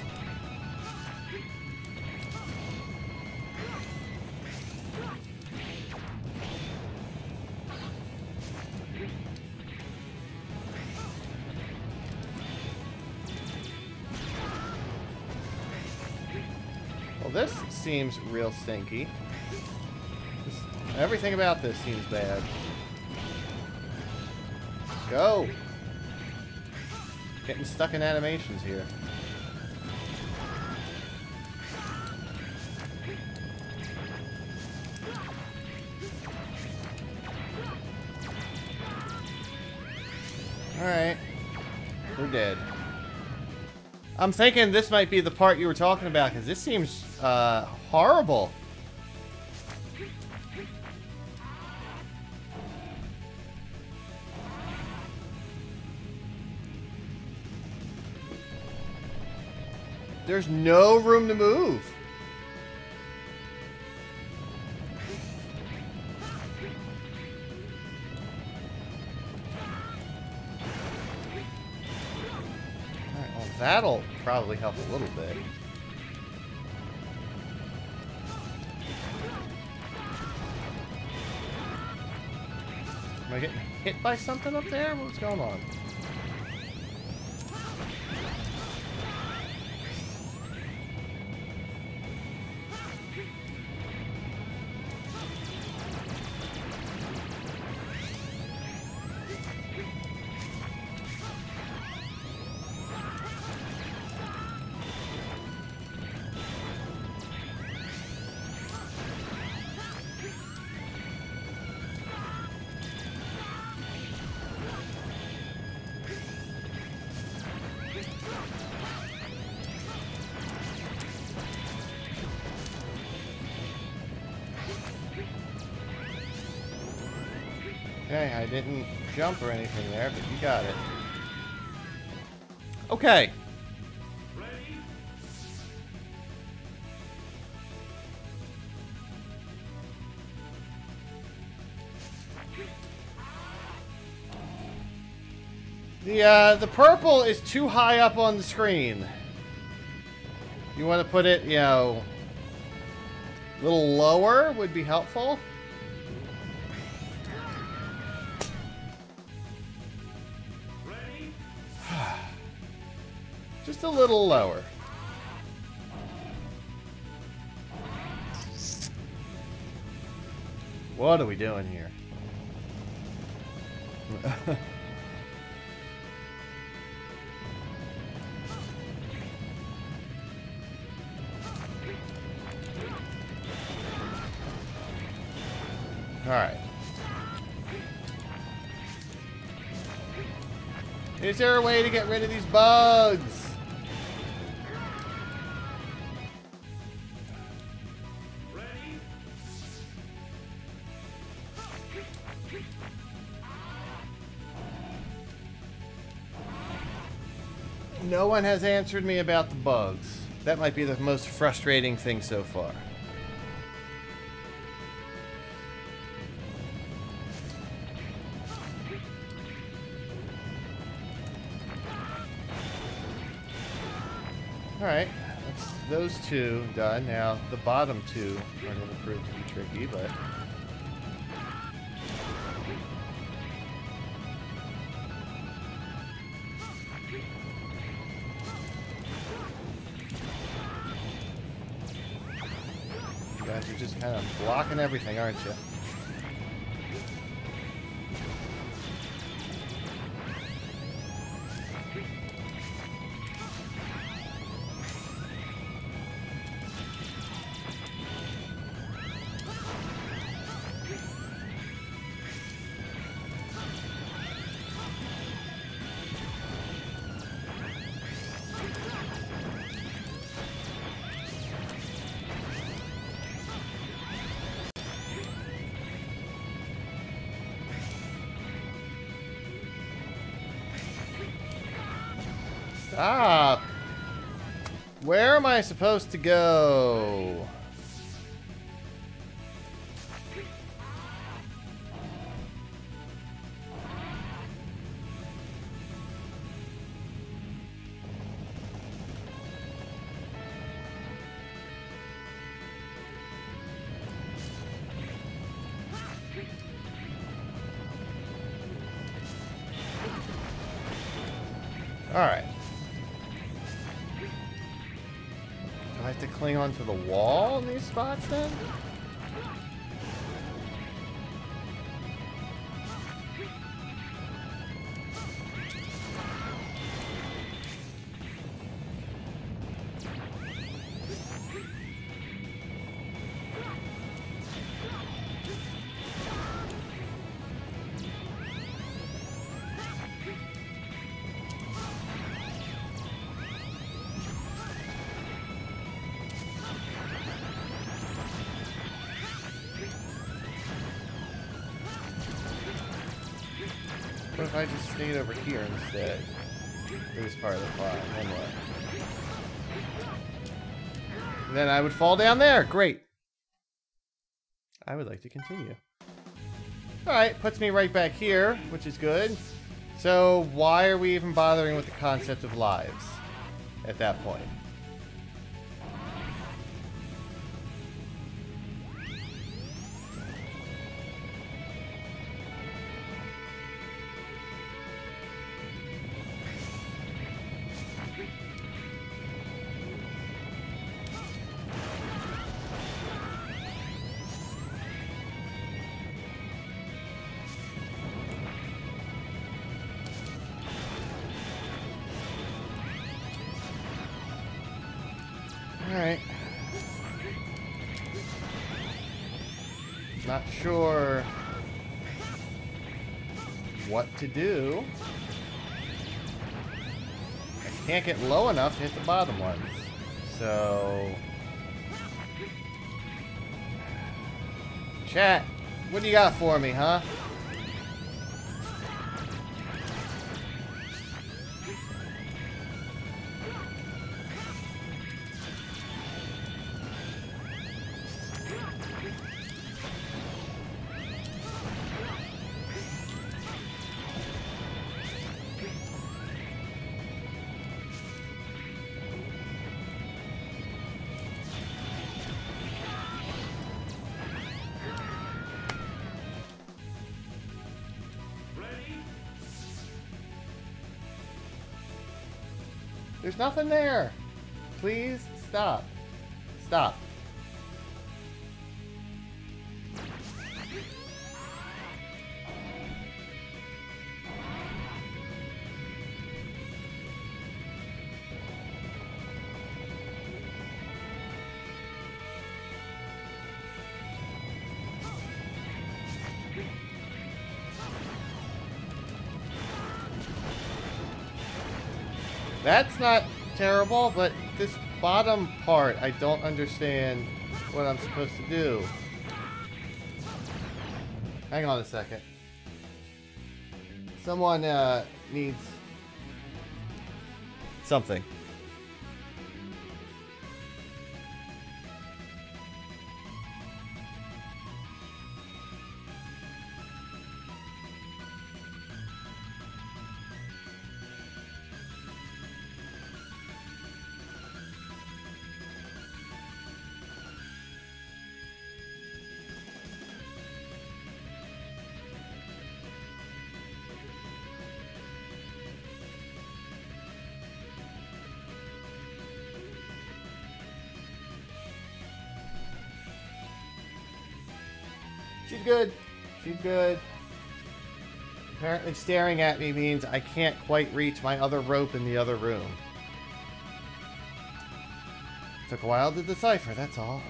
Well, this seems real stinky. Everything about this seems bad. Go! Getting stuck in animations here. Alright. We're dead. I'm thinking this might be the part you were talking about, because this seems horrible. There's no room to move. Alright, well, that'll probably help a little bit. Am I getting hit by something up there? What's going on? Okay, I didn't jump or anything there, but you got it. Okay. The purple is too high up on the screen. You want to put it, you know, a little lower would be helpful. Just a little lower. What are we doing here? Alright. Is there a way to get rid of these bugs? No one has answered me about the bugs. That might be the most frustrating thing so far. Alright, that's those two done. Now, the bottom two are going to prove to be tricky, but... you guys are just kind of blocking everything, aren't you? Stop! Where am I supposed to go? Alright. Do I have to cling onto the wall in these spots then? What if I just stayed over here instead? This part of the plot, then what? Then I would fall down there. Great. I would like to continue. Alright, puts me right back here, which is good. So why are we even bothering with the concept of lives at that point? Alright. Not sure what to do. I can't get low enough to hit the bottom ones. So... chat, what do you got for me, huh? There's nothing there. Please stop. Stop. That's not terrible, but this bottom part, I don't understand what I'm supposed to do. Hang on a second. Someone needs something. She's good. She's good. Apparently staring at me means I can't quite reach my other rope in the other room. Took a while to decipher, that's all.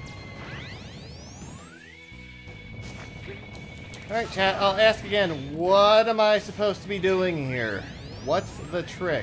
Alright, chat, I'll ask again. What am I supposed to be doing here? What's the trick?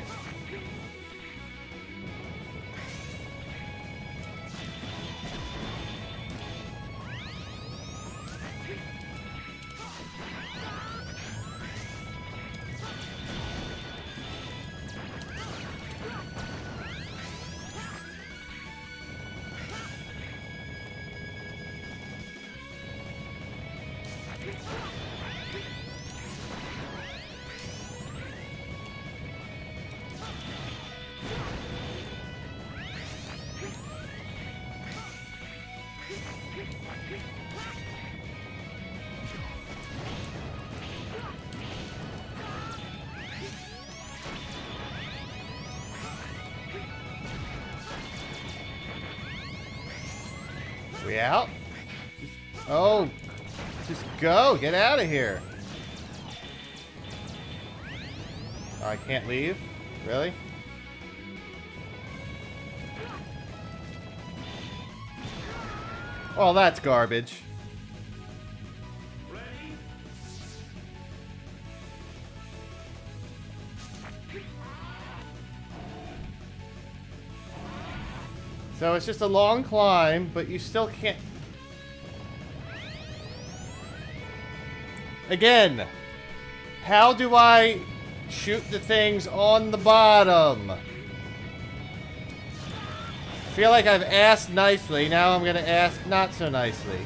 We out? Oh, just go. Get out of here. Oh, I can't leave? Really? Oh, that's garbage. So it's just a long climb, but you still can't... Again, how do I shoot the things on the bottom? I feel like I've asked nicely, now I'm gonna ask not so nicely.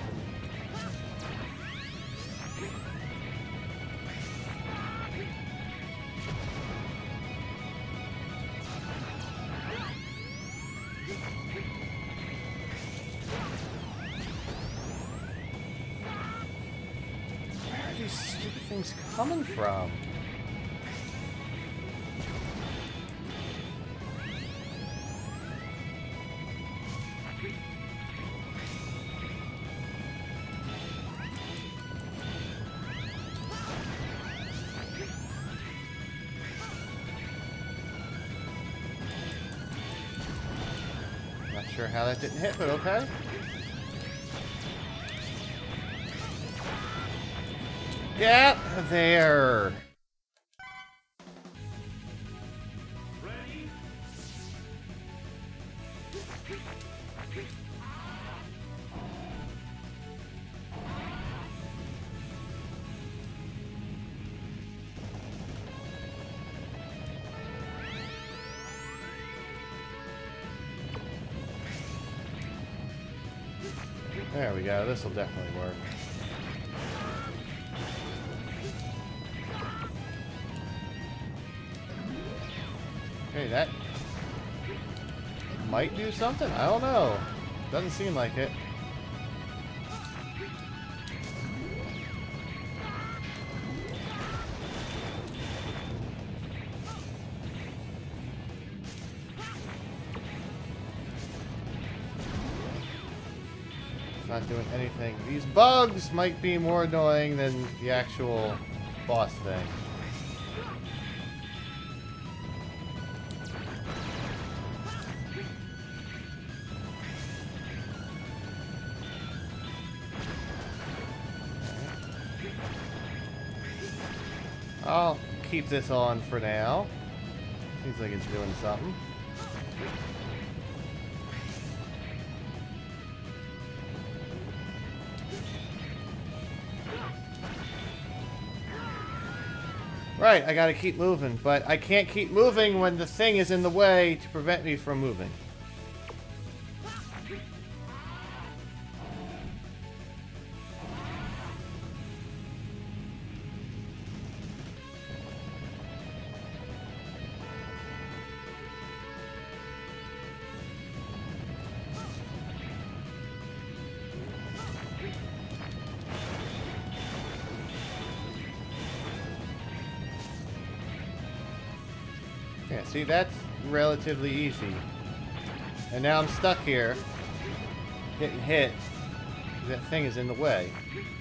Things coming from? Not sure how that didn't hit, but okay. Get there. There we go. This will definitely work. Okay, that might do something. I don't know. Doesn't seem like it. It's not doing anything. These bugs might be more annoying than the actual boss thing. I'll keep this on for now. Seems like it's doing something. Right, I gotta keep moving, but I can't keep moving when the thing is in the way to prevent me from moving. Yeah, see, that's relatively easy. And now I'm stuck here, getting hit. That thing is in the way.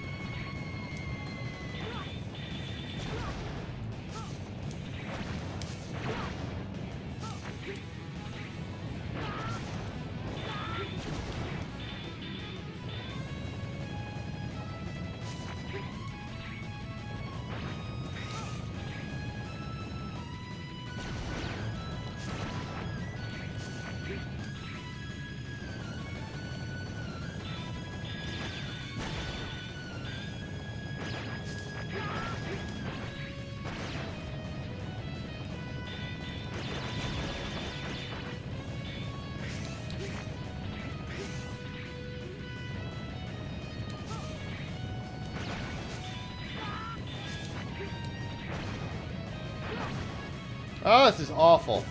Oh, this is awful.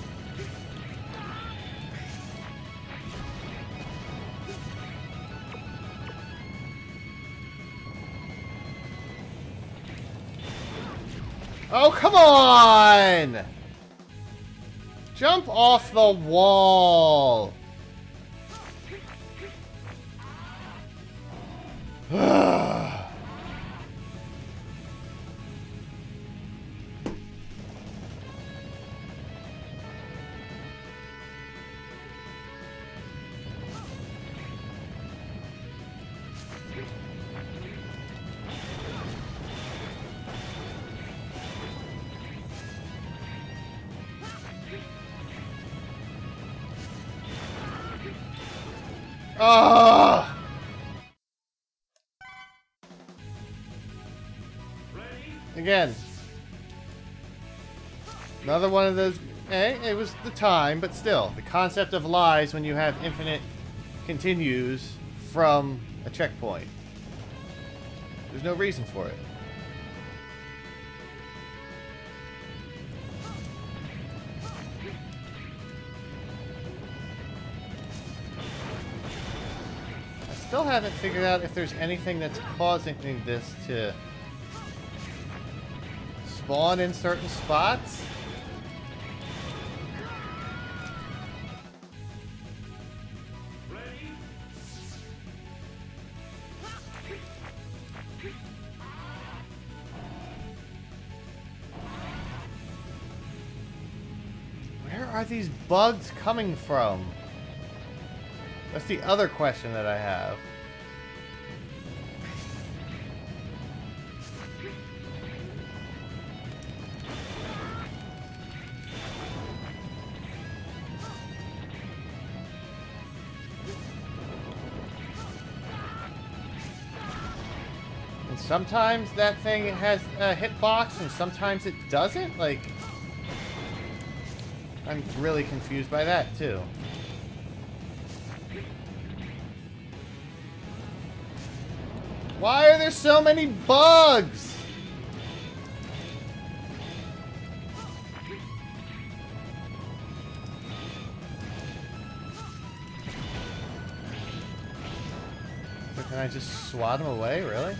Oh, come on! Jump off the wall! Ah! Again. Another one of those. It was the time, but still. The concept of lies when you have infinite continues from a checkpoint. There's no reason for it. Still haven't figured out if there's anything that's causing this to spawn in certain spots. Where are these bugs coming from? That's the other question that I have. And sometimes that thing has a hitbox and sometimes it doesn't? Like, I'm really confused by that too. Why are there so many bugs? So can I just swat them away, really?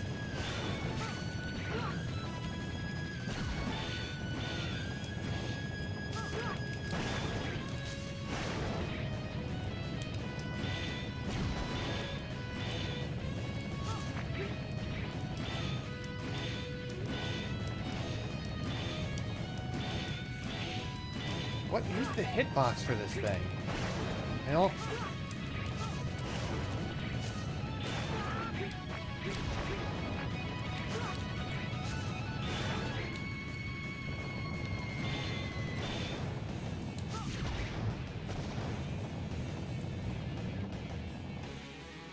What is the hitbox for this thing? I don't...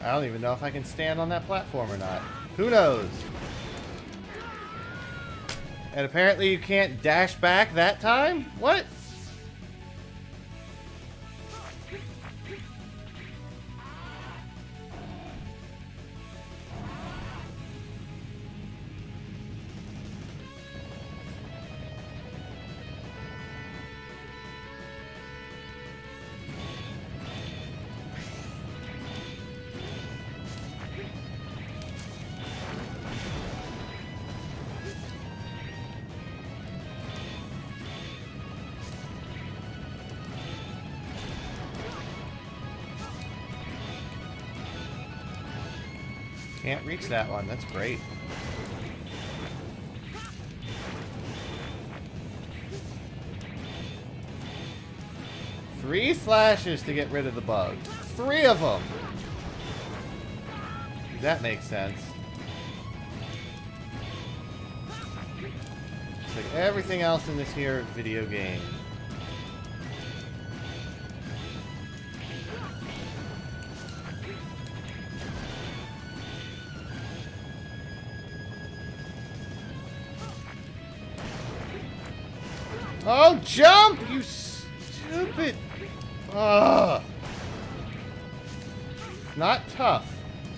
I don't even know if I can stand on that platform or not. Who knows? And apparently you can't dash back that time? What? Can't reach that one. That's great. Three slashes to get rid of the bug. 3 of them. That makes sense. It's like everything else in this here video game. Oh, jump! You stupid... Ugh. Not tough.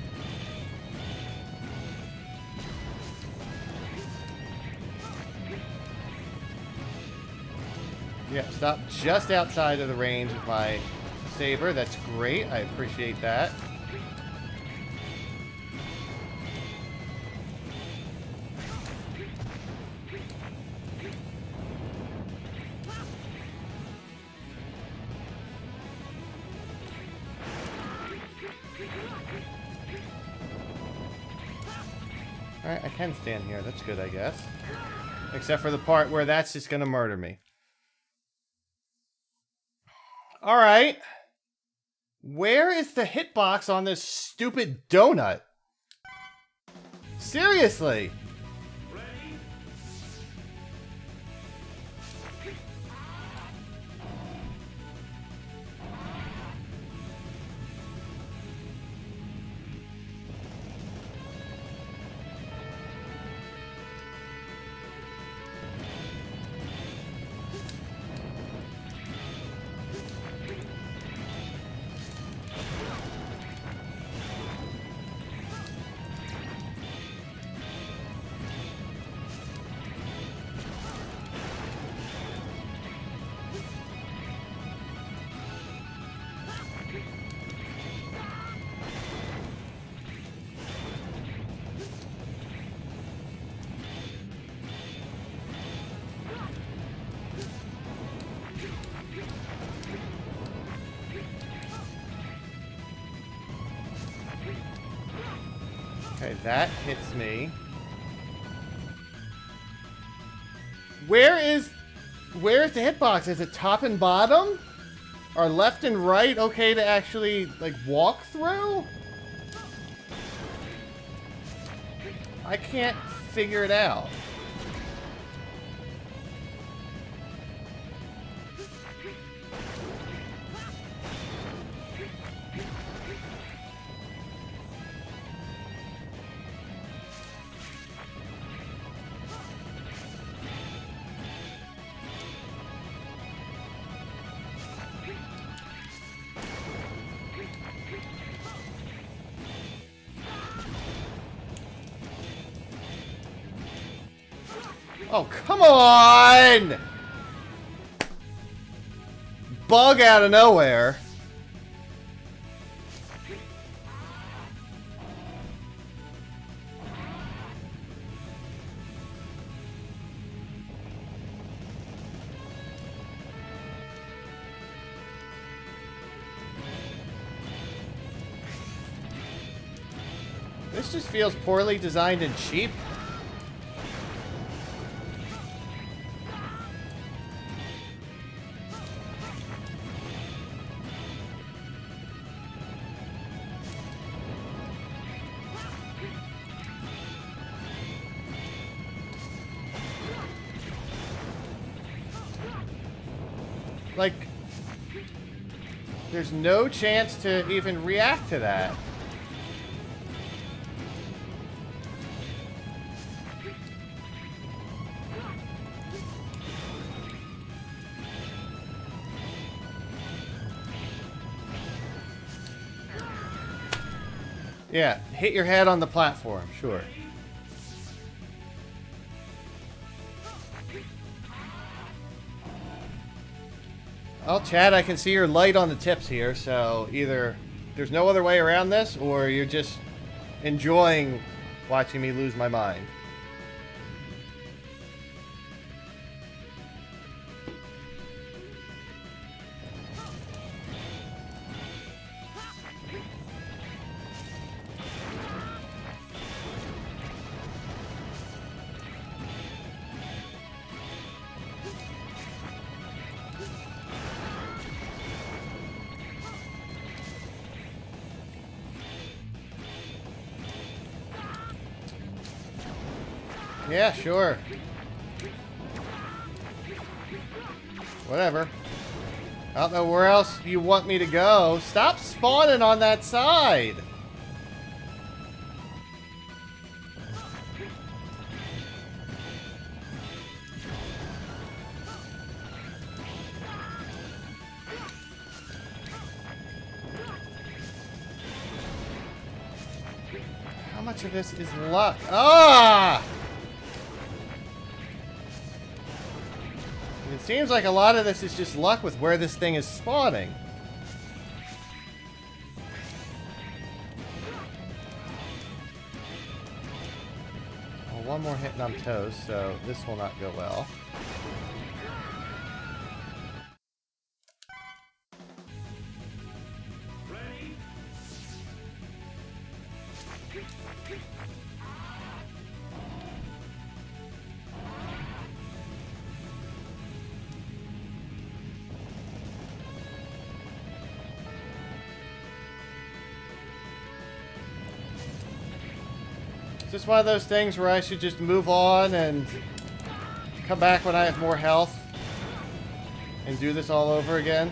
Yeah, stop just outside of the range of my saber. That's great. I appreciate that. Alright, I can stand here. That's good, I guess. Except for the part where that's just gonna murder me. Alright. Where is the hitbox on this stupid donut? Seriously! Okay, that hits me. Where's the hitbox? Is it top and bottom? Are left and right okay to actually, like, walk through? I can't figure it out. Oh, come on! Bug out of nowhere. This just feels poorly designed and cheap. Like, there's no chance to even react to that. Yeah, hit your head on the platform, sure. Well, Chad, I can see you're light on the tips here, so either there's no other way around this, or you're just enjoying watching me lose my mind. Yeah, sure. Whatever. I don't know where else you want me to go. Stop spawning on that side. How much of this is luck? Ah! It seems like a lot of this is just luck with where this thing is spawning. Well, one more hit and I'm toast, so this will not go well. Is this one of those things where I should just move on and come back when I have more health and do this all over again?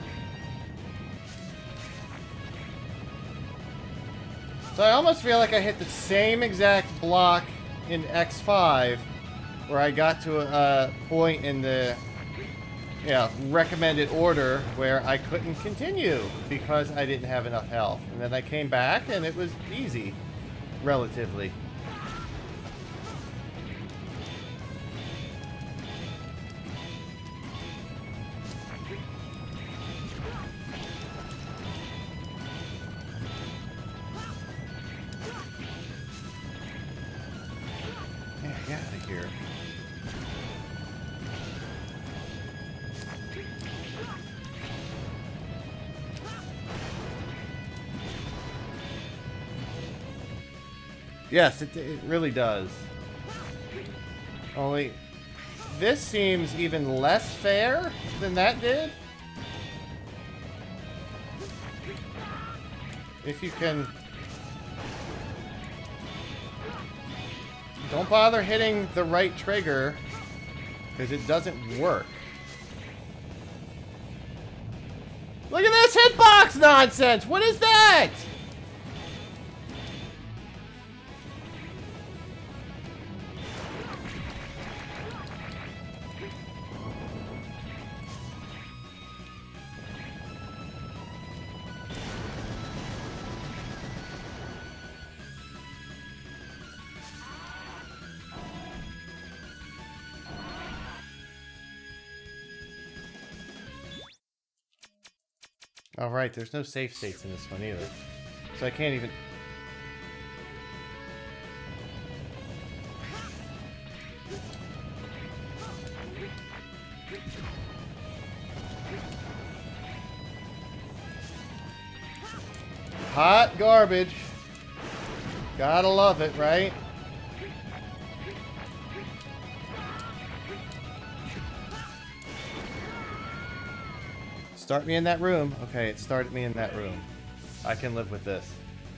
So I almost feel like I hit the same exact block in X5 where I got to a point in the recommended order where I couldn't continue because I didn't have enough health. And then I came back and it was easy, relatively. Get out of here. Yes, it really does. Only, this seems even less fair than that did. If you can... Don't bother hitting the right trigger, because it doesn't work. Look at this hitbox nonsense! What is that? Oh, right, there's no safe states in this one either. So I can't even... Hot garbage. Gotta love it, right? Start me in that room. Okay, it started me in that room. I can live with this.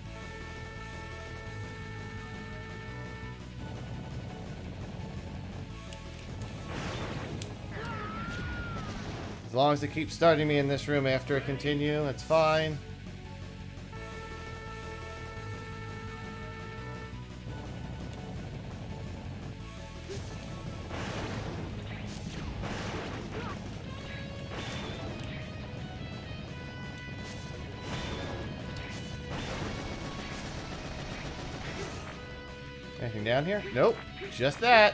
As long as it keeps starting me in this room after I continue, it's fine. Anything down here? Nope. Just that.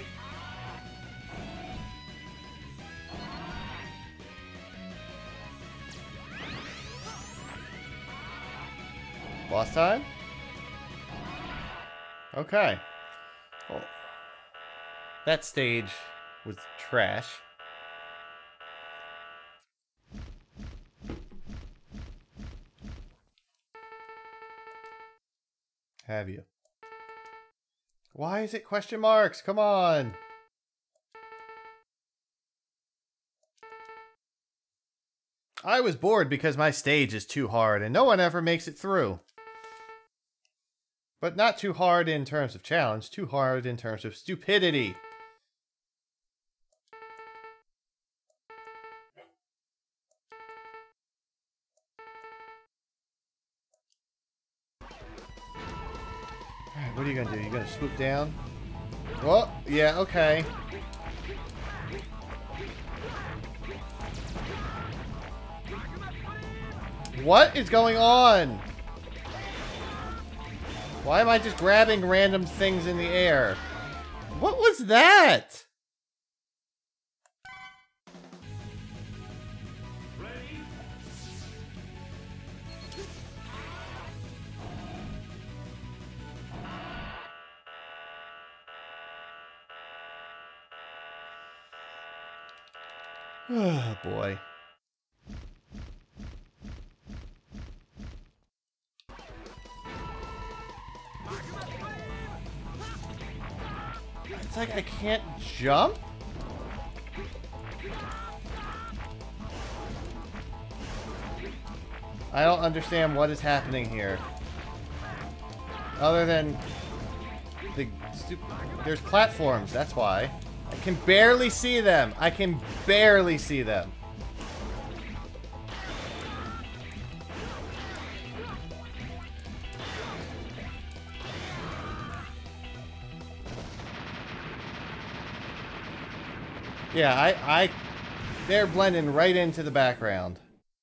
Boss time? Okay. Well, that stage was trash. Have you? Why is it question marks? Come on. I was bored because my stage is too hard and no one ever makes it through. But not too hard in terms of challenge, too hard in terms of stupidity. Alright, what are you gonna do? You gonna swoop down? Oh, yeah, okay. What is going on? Why am I just grabbing random things in the air? What was that? Oh boy. It's like I can't jump? I don't understand what is happening here. Other than there's platforms, that's why. I can barely see them. I can barely see them. Yeah, they're blending right into the background.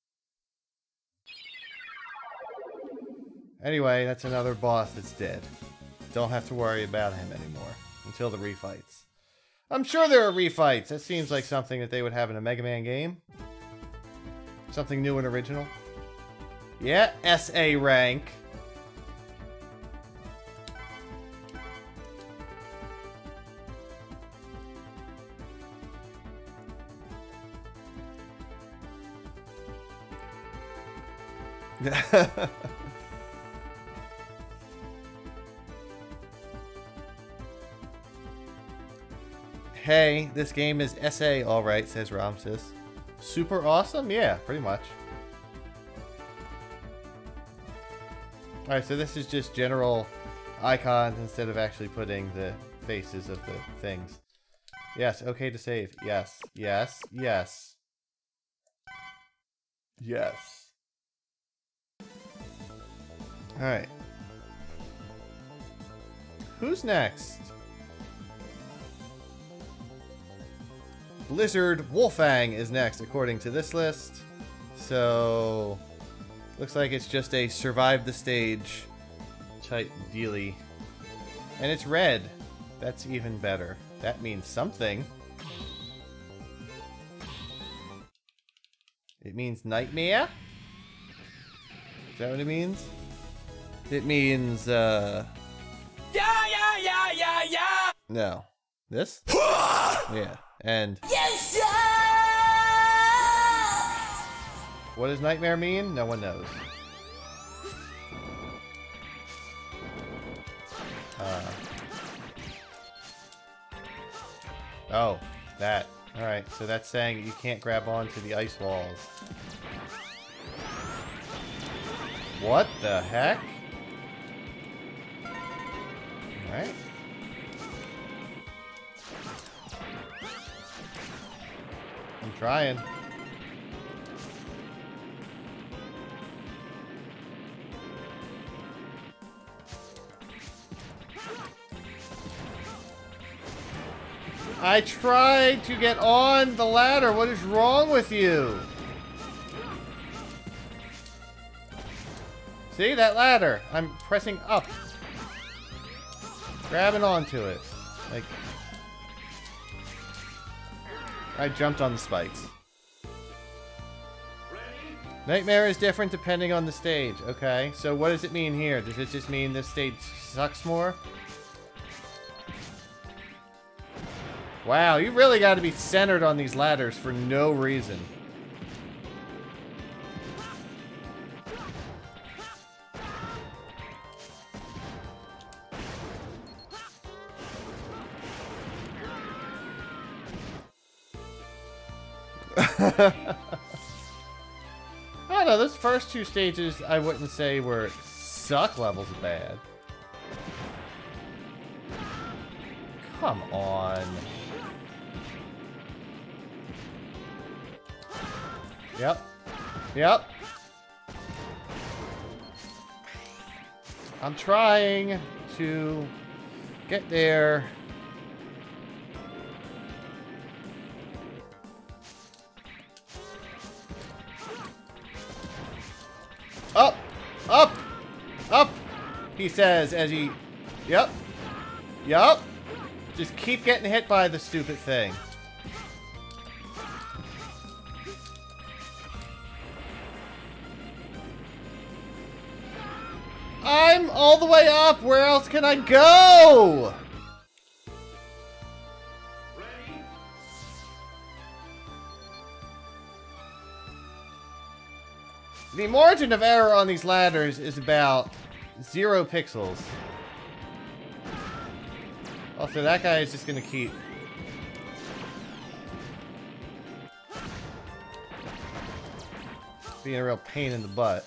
Anyway, that's another boss that's dead. Don't have to worry about him anymore until the refights. I'm sure there are refights. That seems like something that they would have in a Mega Man game. Something new and original. Yeah, SA rank. Hey, this game is SA alright, says Ramses. Super awesome? Yeah, pretty much. Alright, so this is just general icons instead of actually putting the faces of the things. Yes, okay to save. Yes, yes, yes. Yes. Alright. Who's next? Blizzard Wolfang is next, according to this list. So, looks like it's just a survive the stage type dealy. And it's red. That's even better. That means something. It means nightmare? Is that what it means? It means, Yeah! No. This? Yeah. And... Yes, sir! What does nightmare mean? No one knows. Oh, that. Alright, so that's saying you can't grab onto the ice walls. What the heck? Alright. I'm trying. I tried to get on the ladder. What is wrong with you? See that ladder? I'm pressing up. Grabbing onto it. Like, I jumped on the spikes. Nightmare is different depending on the stage. Okay, so what does it mean here? Does it just mean this stage sucks more? Wow, you really got to be centered on these ladders for no reason. I don't know, those first two stages I wouldn't say were suck levels of bad. Come on. Yep. Yep. I'm trying to get there. Up! Up! Up! He says as he... Yep. Yep. Just keep getting hit by the stupid thing. I'm all the way up! Where else can I go? The margin of error on these ladders is about 0 pixels. Also, that guy is just gonna keep... being a real pain in the butt.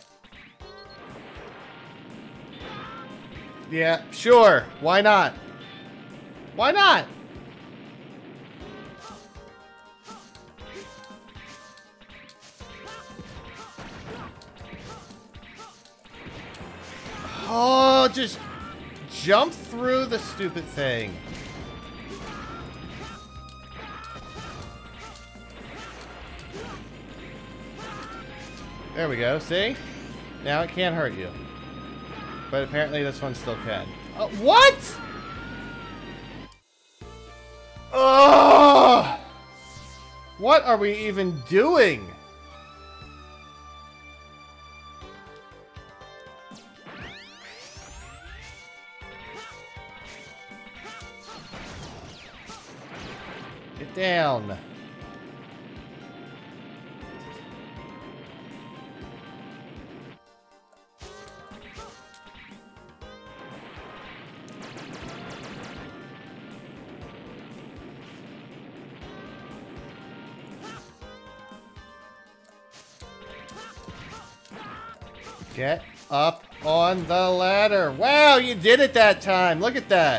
Yeah, sure. Why not? Why not? Oh, just jump through the stupid thing. There we go, see? Now it can't hurt you. But apparently this one still can. What? Ugh! What are we even doing? Get down. Get up on the ladder. Wow, you did it that time. Look at that.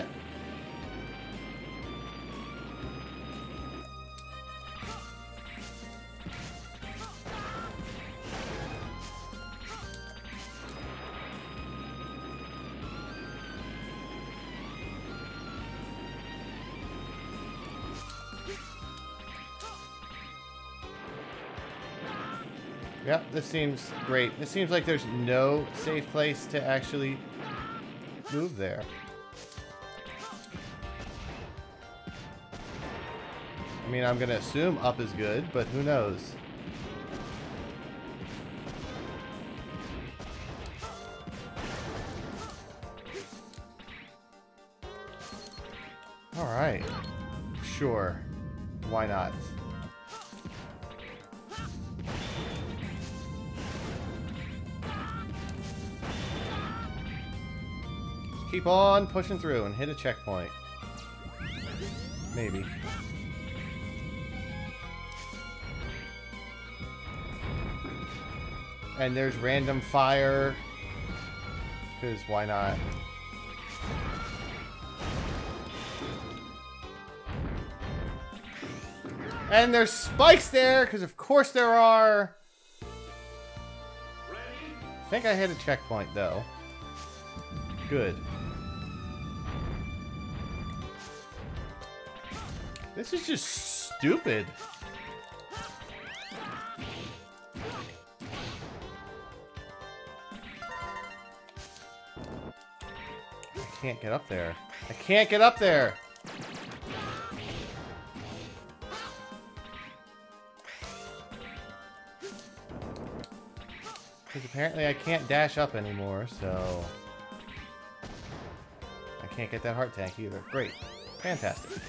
Yep, this seems great. It seems like there's no safe place to actually move there. I mean, I'm gonna assume up is good, but who knows? Alright. Sure. Why not? Keep on pushing through and hit a checkpoint. Maybe. And there's random fire. Because why not? And there's spikes there, because of course there are. I think I hit a checkpoint though. Good. This is just stupid. can't get up there. I can't get up there! Because apparently I can't dash up anymore, so... I can't get that heart tank either. Great. Fantastic.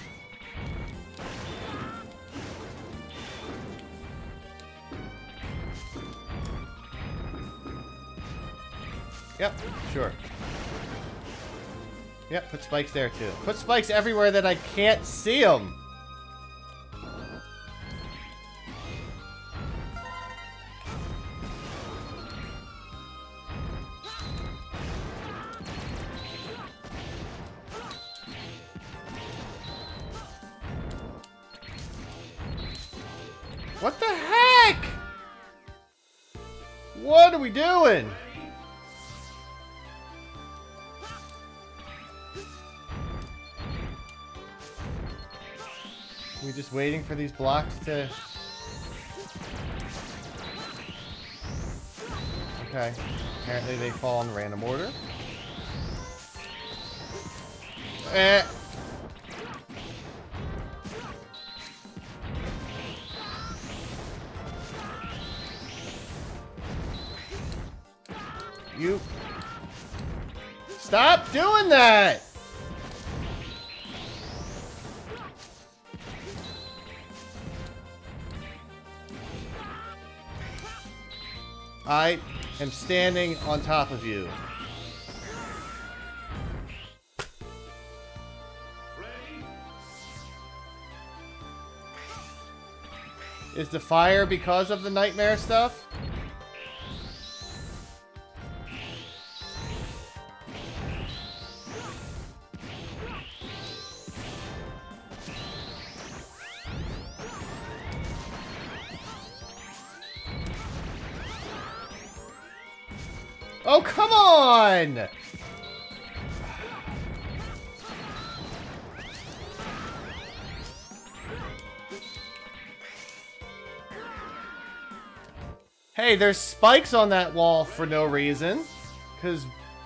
Yep, sure. Yep, put spikes there too. Put spikes everywhere that I can't see them! What the heck? What are we doing? We're just waiting for these blocks to... Okay. Apparently they fall in random order. Eh. You... Stop doing that! I am standing on top of you. Is the fire because of the nightmare stuff? Oh, come on! Hey, there's spikes on that wall for no reason. 'Cause...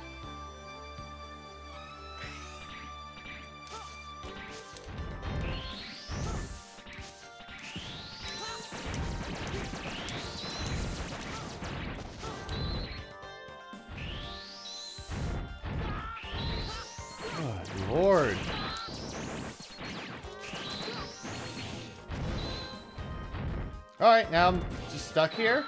Good Lord. Alright, now I'm just stuck here.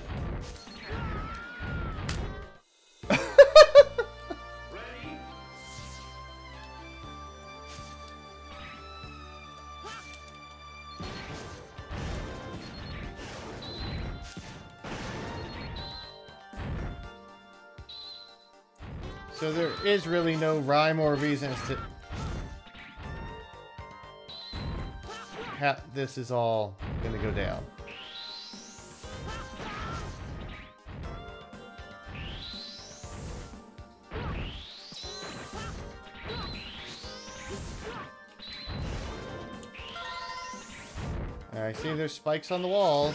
So there is really no rhyme or reason as to how this is all gonna go down. I see there's spikes on the walls.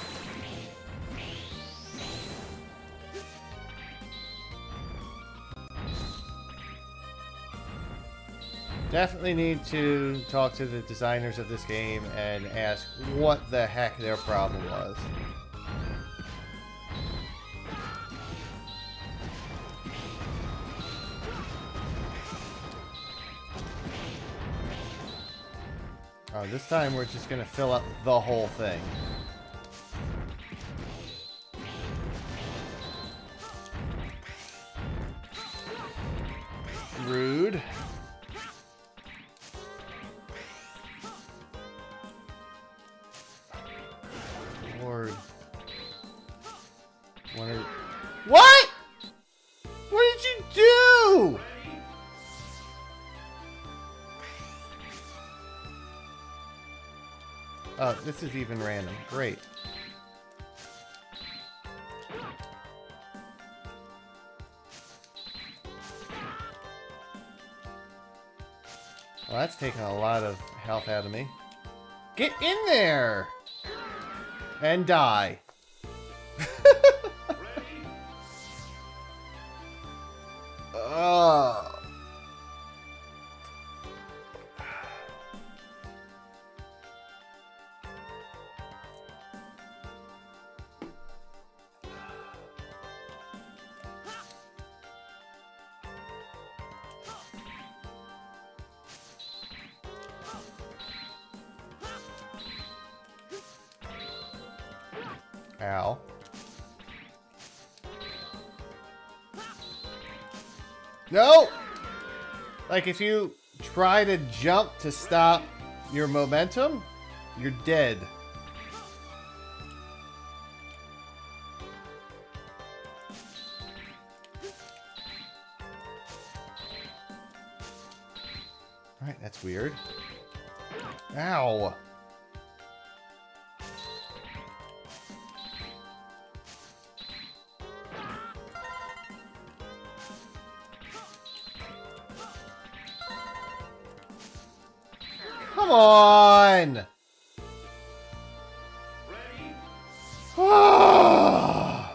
Definitely need to talk to the designers of this game and ask what the heck their problem was. Oh, this time we're just gonna fill up the whole thing. Rude. Lord. What? What did you do? Oh, this is even random. Great. Well, that's taking a lot of health out of me. Get in there! And die. Ugh. Ow. No! Like, if you try to jump to stop your momentum, you're dead. Alright, that's weird. Ow! Come on! Ah!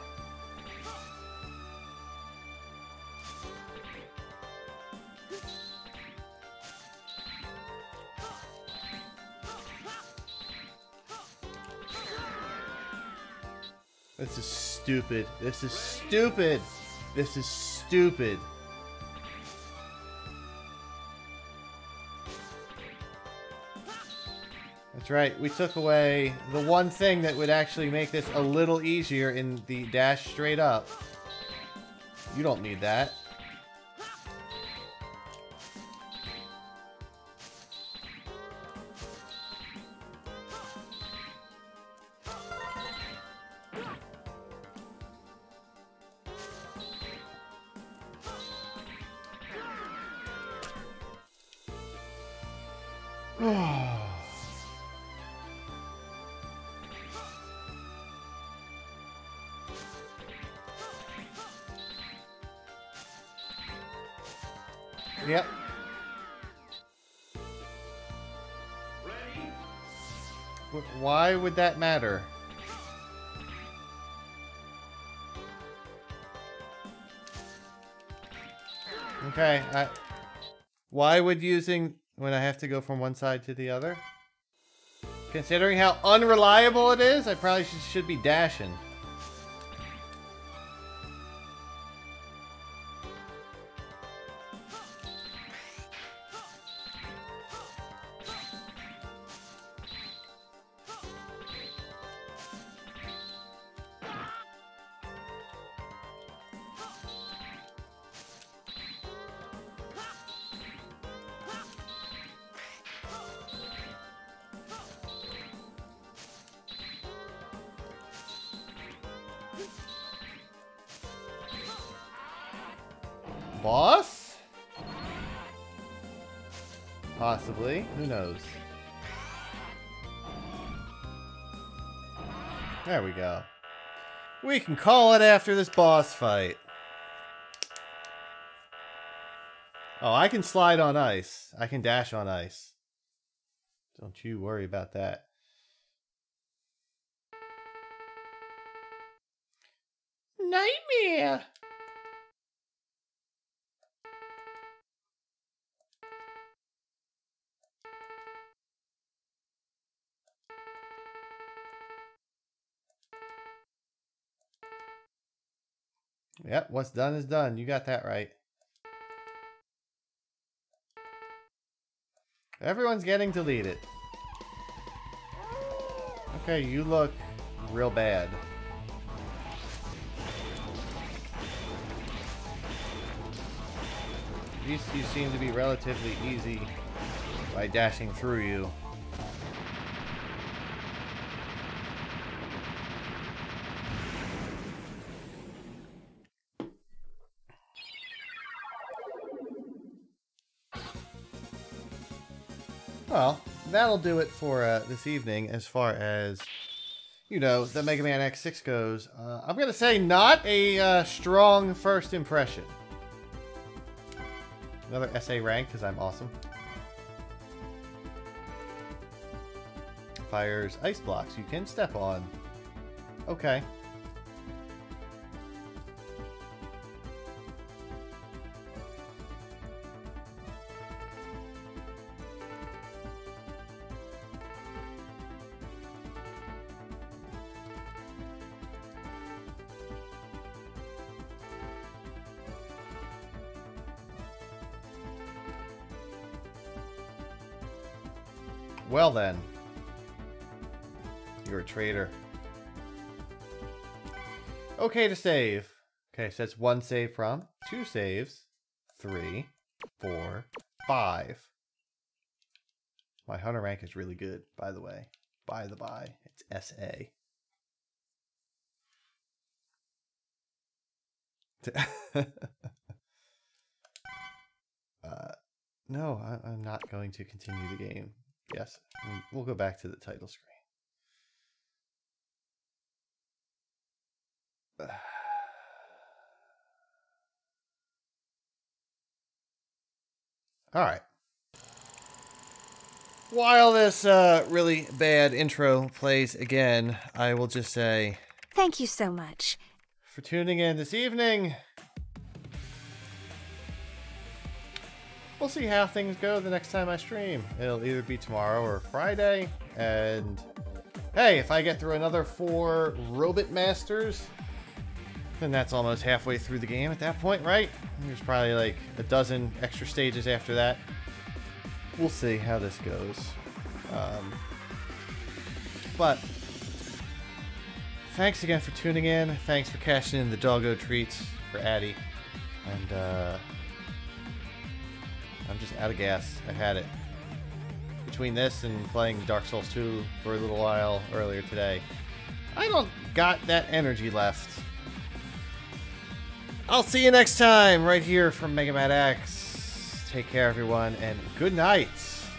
This is stupid. This is stupid. This is stupid. That's right, we took away the one thing that would actually make this a little easier in the dash straight up. You don't need that. Yep. Why would that matter? Okay, why would using when I have to go from one side to the other? Considering how unreliable it is, I probably should be dashing. Boss? Possibly. Who knows? There we go. We can call it after this boss fight. Oh, I can slide on ice. I can dash on ice. Don't you worry about that. Nightmare! Yep, what's done is done. You got that right. Everyone's getting deleted. Okay, you look real bad. These two seem to be relatively easy by dashing through you. Well, that'll do it for this evening as far as, you know, the Mega Man X6 goes. I'm going to say not a strong first impression. Another SA rank because I'm awesome. Fires ice blocks you can step on. Okay. Well then. You're a traitor. Okay to save. Okay, so that's 1 save prompt, 2 saves, 3, 4, 5. My hunter rank is really good, by the way. By the by, it's SA. No, I'm not going to continue the game. Yes, we'll go back to the title screen. All right. While this really bad intro plays again, I will just say Thank you so much. for tuning in this evening. We'll see how things go the next time I stream. It'll either be tomorrow or Friday. And hey, if I get through another 4 Robot Masters, then that's almost halfway through the game at that point, right? There's probably like a dozen extra stages after that. We'll see how this goes. But thanks again for tuning in. Thanks for cashing in the doggo treats for Addy. And I'm just out of gas. I had it. Between this and playing Dark Souls 2 for a little while earlier today, I don't got that energy left. I'll see you next time right here from Mega Man X. Take care, everyone, and good night.